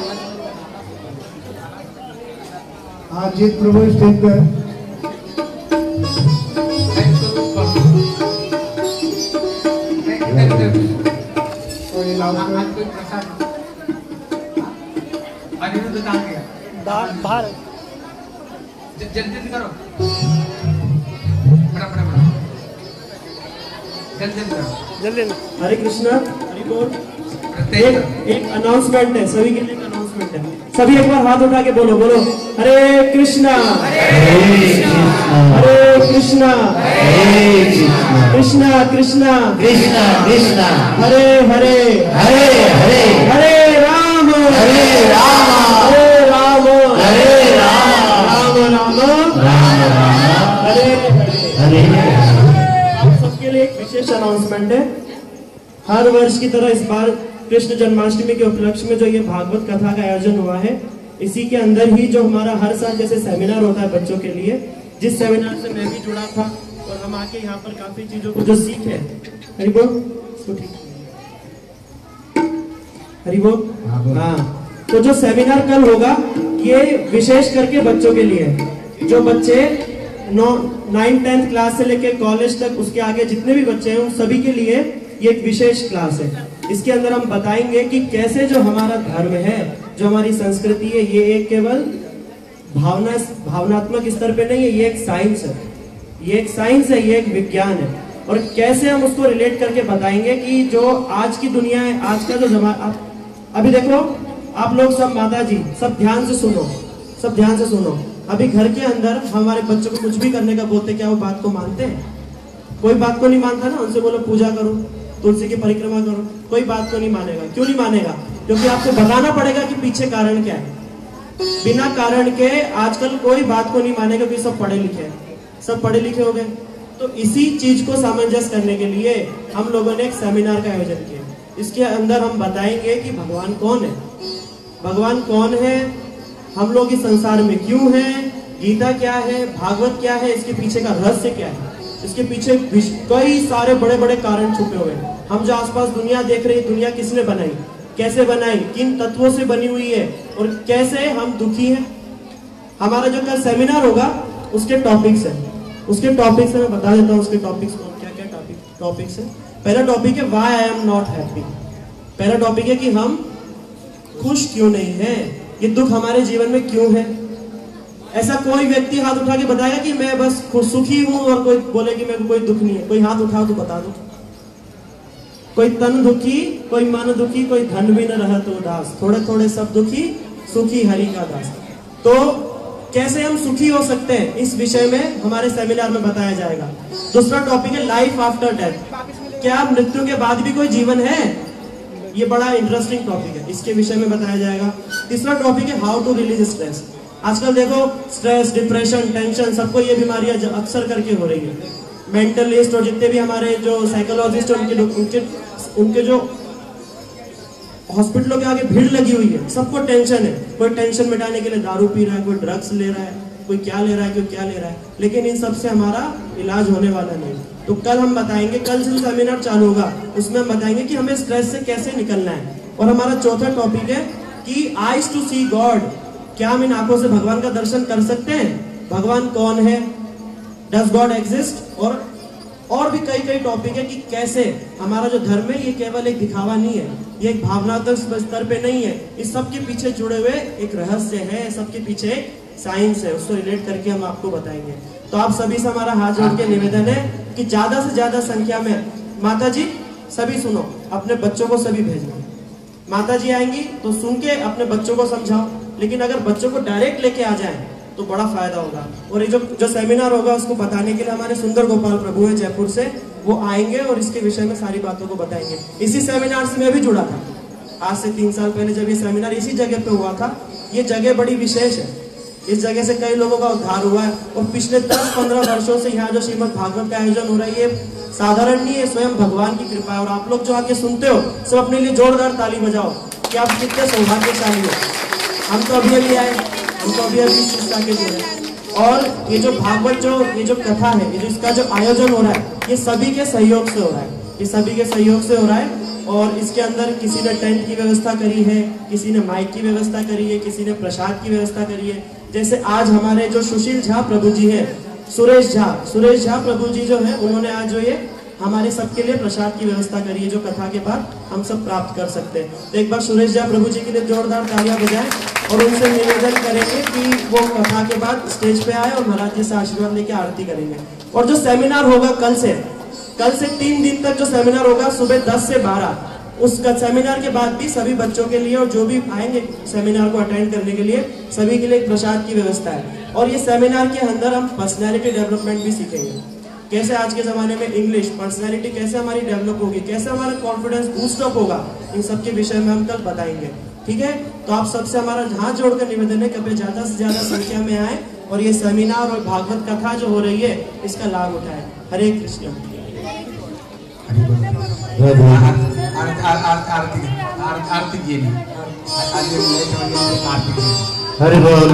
हाँ, जीत प्रभु स्टेज पर। अनिरुद्ध कहाँ गया? बाहर। जल्दी करो, बड़ा बड़ा बड़ा, जल्दी करो, जल्दी। हरे कृष्णा, हरि बोल। एक अनाउंसमेंट है, सभी के लिए अनाउंसमेंट है। सभी एक बार हाथ उठा के बोलो, बोलो हरे कृष्णा, हरे कृष्णा, कृष्णा कृष्णा, कृष्णा कृष्णा, हरे हरे, हरे हरे, हरे राम, हरे राम, हरे राम, हरे राम, राम राम, राम राम, हरे हरे हरे। आप सबके लिए एक विशेष अनाउंसमेंट है। हर वर्ष की तरह इस बार कृष्ण जन्माष्टमी के उपलक्ष्य में जो ये भागवत कथा का आयोजन हुआ है, इसी के अंदर ही जो हमारा हर साल जैसे सेमिनार होता है बच्चों के लिए, जिस सेमिनार से मैं भी जुड़ा था और हम आके यहाँ पर काफी चीजों को जो सीखे। हरि बोल, इसको ठीक, हरि बोल। हाँ, तो जो सेमिनार कल होगा ये विशेष करके बच्चों के लिए है। जो बच्चे 9th-10th क्लास से लेकर कॉलेज तक उसके आगे जितने भी बच्चे हैं उन सभी के लिए ये एक विशेष क्लास है। इसके अंदर हम बताएंगे कि कैसे जो हमारा धर्म है, जो हमारी संस्कृति है, ये एक केवल भावनात्मक स्तर पे नहीं है, ये एक साइंस है, ये एक साइंस है, ये एक विज्ञान है। और कैसे हम उसको रिलेट करके बताएंगे कि जो आज की दुनिया है, आज का जो जमाना, अभी देखो आप लोग सब, माता जी सब ध्यान से सुनो, सब ध्यान से सुनो। अभी घर के अंदर हमारे बच्चों को कुछ भी करने का बोलते, क्या वो बात को मानते हैं? कोई बात को नहीं मानता ना। उनसे बोलो पूजा करो, तुलसी की परिक्रमा करो, कोई बात को नहीं मानेगा। क्यों नहीं मानेगा? क्योंकि आपको बताना पड़ेगा कि पीछे कारण क्या है। बिना कारण के आजकल कोई बात को नहीं मानेगा, क्योंकि सब पढ़े लिखे हैं, सब पढ़े लिखे हो गए। तो इसी चीज को सामंजस्य करने के लिए हम लोगों ने एक सेमिनार का आयोजन किया। इसके अंदर हम बताएंगे कि भगवान कौन है, भगवान कौन है, हम लोग इस संसार में क्यों हैं, गीता क्या है, भागवत क्या है, इसके पीछे का रहस्य क्या है, इसके पीछे कई सारे बड़े बड़े कारण छुपे हुए हैं। हम जो आसपास दुनिया देख रहे हैं, दुनिया किसने बनाई, कैसे बनाई, किन तत्वों से बनी हुई है और कैसे हम दुखी हैं। हमारा जो कल सेमिनार होगा उसके टॉपिक्स है, उसके टॉपिक्स मैं बता देता हूँ। उसके टॉपिक्स क्या क्या टॉपिक्स है। पहला टॉपिक है why I am not happy. पहला टॉपिक है कि हम खुश क्यों नहीं है, ये दुख हमारे जीवन में क्यों है। ऐसा कोई व्यक्ति हाथ उठा के बताएगा कि मैं बस सुखी हूं, और कोई बोले कि मेरे को कोई दुख नहीं है? कोई हाथ उठाओ तो बता दो। कोई तन दुखी, कोई मन दुखी, कोई धन भी न रहत उदास, थोड़े थोड़े सब दुखी, सुखी हरि का दास। तो कैसे हम सुखी हो सकते हैं, इस विषय में हमारे सेमिनार में बताया जाएगा। दूसरा टॉपिक है लाइफ आफ्टर डेथ। क्या मृत्यु के बाद भी कोई जीवन है? ये बड़ा इंटरेस्टिंग टॉपिक है, इसके विषय में बताया जाएगा। तीसरा टॉपिक है हाउ टू रिलीज स्ट्रेस। आजकल देखो स्ट्रेस, डिप्रेशन, टेंशन, सबको ये बीमारियां अक्सर करके हो रही है। मेंटलिस्ट और जितने भी हमारे जो साइकोलॉजिस्ट उनके जो हॉस्पिटलों के आगे भीड़ लगी हुई है, सबको टेंशन है। कोई टेंशन मिटाने के लिए दारू पी रहा है, कोई ड्रग्स ले रहा है, कोई क्या ले रहा है, कोई क्या ले रहा है, लेकिन इन सब से हमारा इलाज होने वाला नहीं। तो कल हम बताएंगे, कल से सेमिनार चालू होगा, उसमें हम बताएंगे कि हमें स्ट्रेस से कैसे निकलना है। और हमारा चौथा टॉपिक है कि आइज टू सी गॉड। क्या हम इन आंखों से भगवान का दर्शन कर सकते हैं? भगवान कौन है? Does God exist? और भी कई टॉपिक है कि कैसे हमारा जो धर्म है ये केवल एक दिखावा नहीं है, ये एक भावनात्मक स्तर पे नहीं है, इस सब के पीछे जुड़े हुए एक रहस्य है, सबके पीछे साइंस है, उसको रिलेट करके हम आपको बताएंगे। तो आप सभी से हमारा हाथ जोड़ के निवेदन है कि ज्यादा से ज्यादा संख्या में, माता जी सभी सुनो, अपने बच्चों को सभी भेजना। माता जी आएंगी तो सुन के अपने बच्चों को समझाओ, लेकिन अगर बच्चों को डायरेक्ट लेके आ जाए तो बड़ा फायदा होगा। और ये जो सेमिनार होगा उसको बताने के लिए हमारे सुंदर गोपाल प्रभु हैं जयपुर से, वो आएंगे और इसके विषय में सारी बातों को बताएंगे। इसी सेमिनार से मैं भी जुड़ा था, आज से 3 साल पहले जब ये सेमिनार इसी जगह पे हुआ था। ये जगह बड़ी विशेष है, इस जगह से कई लोगों का उद्धार हुआ है। और पिछले 10-15 वर्षों से यहाँ जो श्रीमद् भागवत का आयोजन हो रहा है, ये साधारण नहीं है, स्वयं भगवान की कृपा है। और आप लोग जो आके सुनते हो, सब अपने लिए जोरदार ताली बजाओ कि आप कितने सौभाग्यशाली हो। हम तो अभी आए, हम तो अभी शिक्षा के लिए हैं। और ये जो भागवत ये जो कथा है, ये जो इसका जो आयोजन हो रहा है, ये सभी के सहयोग से हो रहा है, ये सभी के सहयोग से हो रहा है। और इसके अंदर किसी ने टेंट की व्यवस्था करी है, किसी ने माइक की व्यवस्था करी है, किसी ने प्रसाद की व्यवस्था करी है। जैसे आज हमारे जो सुशील झा प्रभु जी हैं, सुरेश झा प्रभु जी जो है, उन्होंने आज जो ये हमारे सबके लिए प्रसाद की व्यवस्था करी है, जो कथा के बाद हम सब प्राप्त कर सकते हैं। तो एक बार सुरेश झा प्रभु जी के लिए जोरदार तालियां बजाएं और उनसे निवेदन करेंगे कि वो कथा के बाद स्टेज पे आए और महाराज जी से आशीर्वाद लेके आरती करेंगे। और जो सेमिनार होगा कल से 3 दिन तक जो सेमिनार होगा, सुबह 10 से 12, उस सेमिनार के बाद भी सभी बच्चों के लिए और जो भी आएंगे सेमिनार को अटेंड करने के लिए, सभी के लिए एक प्रसाद की व्यवस्था है। और ये सेमिनार के अंदर हम पर्सनैलिटी डेवलपमेंट भी सीखेंगे, कैसे आज के जमाने में इंग्लिश पर्सनैलिटी कैसे हमारी डेवलप होगी, कैसे हमारा कॉन्फिडेंस बूस्टअप होगा, इन सब के विषय में हम कल बताएंगे। ठीक है, तो आप सबसे हमारा हाथ जोड़कर निवेदन है कि ज्यादा से ज्यादा संख्या में आए और ये सेमिनार और भागवत कथा जो हो रही है इसका लाभ उठाए। हरे कृष्ण। हरि बोल।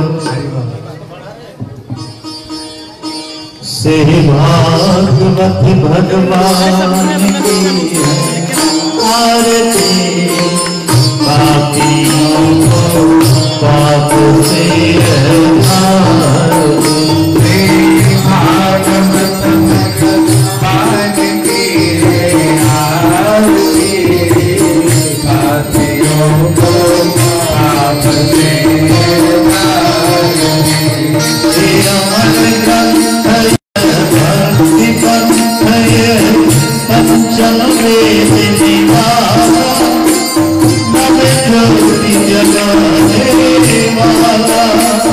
से भागवत भगवान की आरती पापियों को पाप से जगह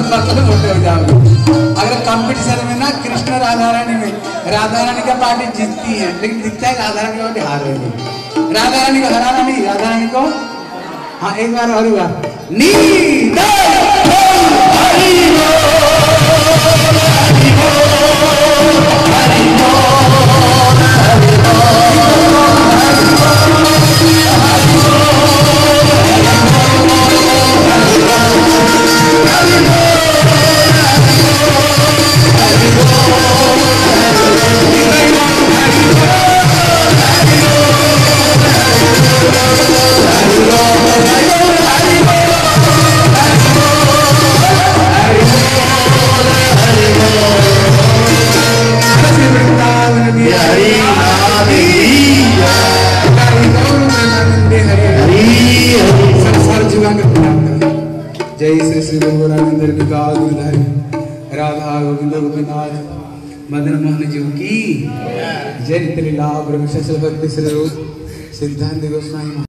मतलब मोटे हो जाओगे। अगर कंपटीशन में ना कृष्ण राधा रानी में राधा रानी का पार्टी जीतती है, लेकिन दिखता है राधा रानी पार्टी हार रही है। राधा रानी को हराना नहीं, राधा रानी को हाँ एक बार और हुआ नी जय श्री श्री गोरानंद राधा गोविंद गोपीनाथ मदन मोहन जी की जय। लीला ब्रह्म भक्ति सिद्धांत गोस्वामी।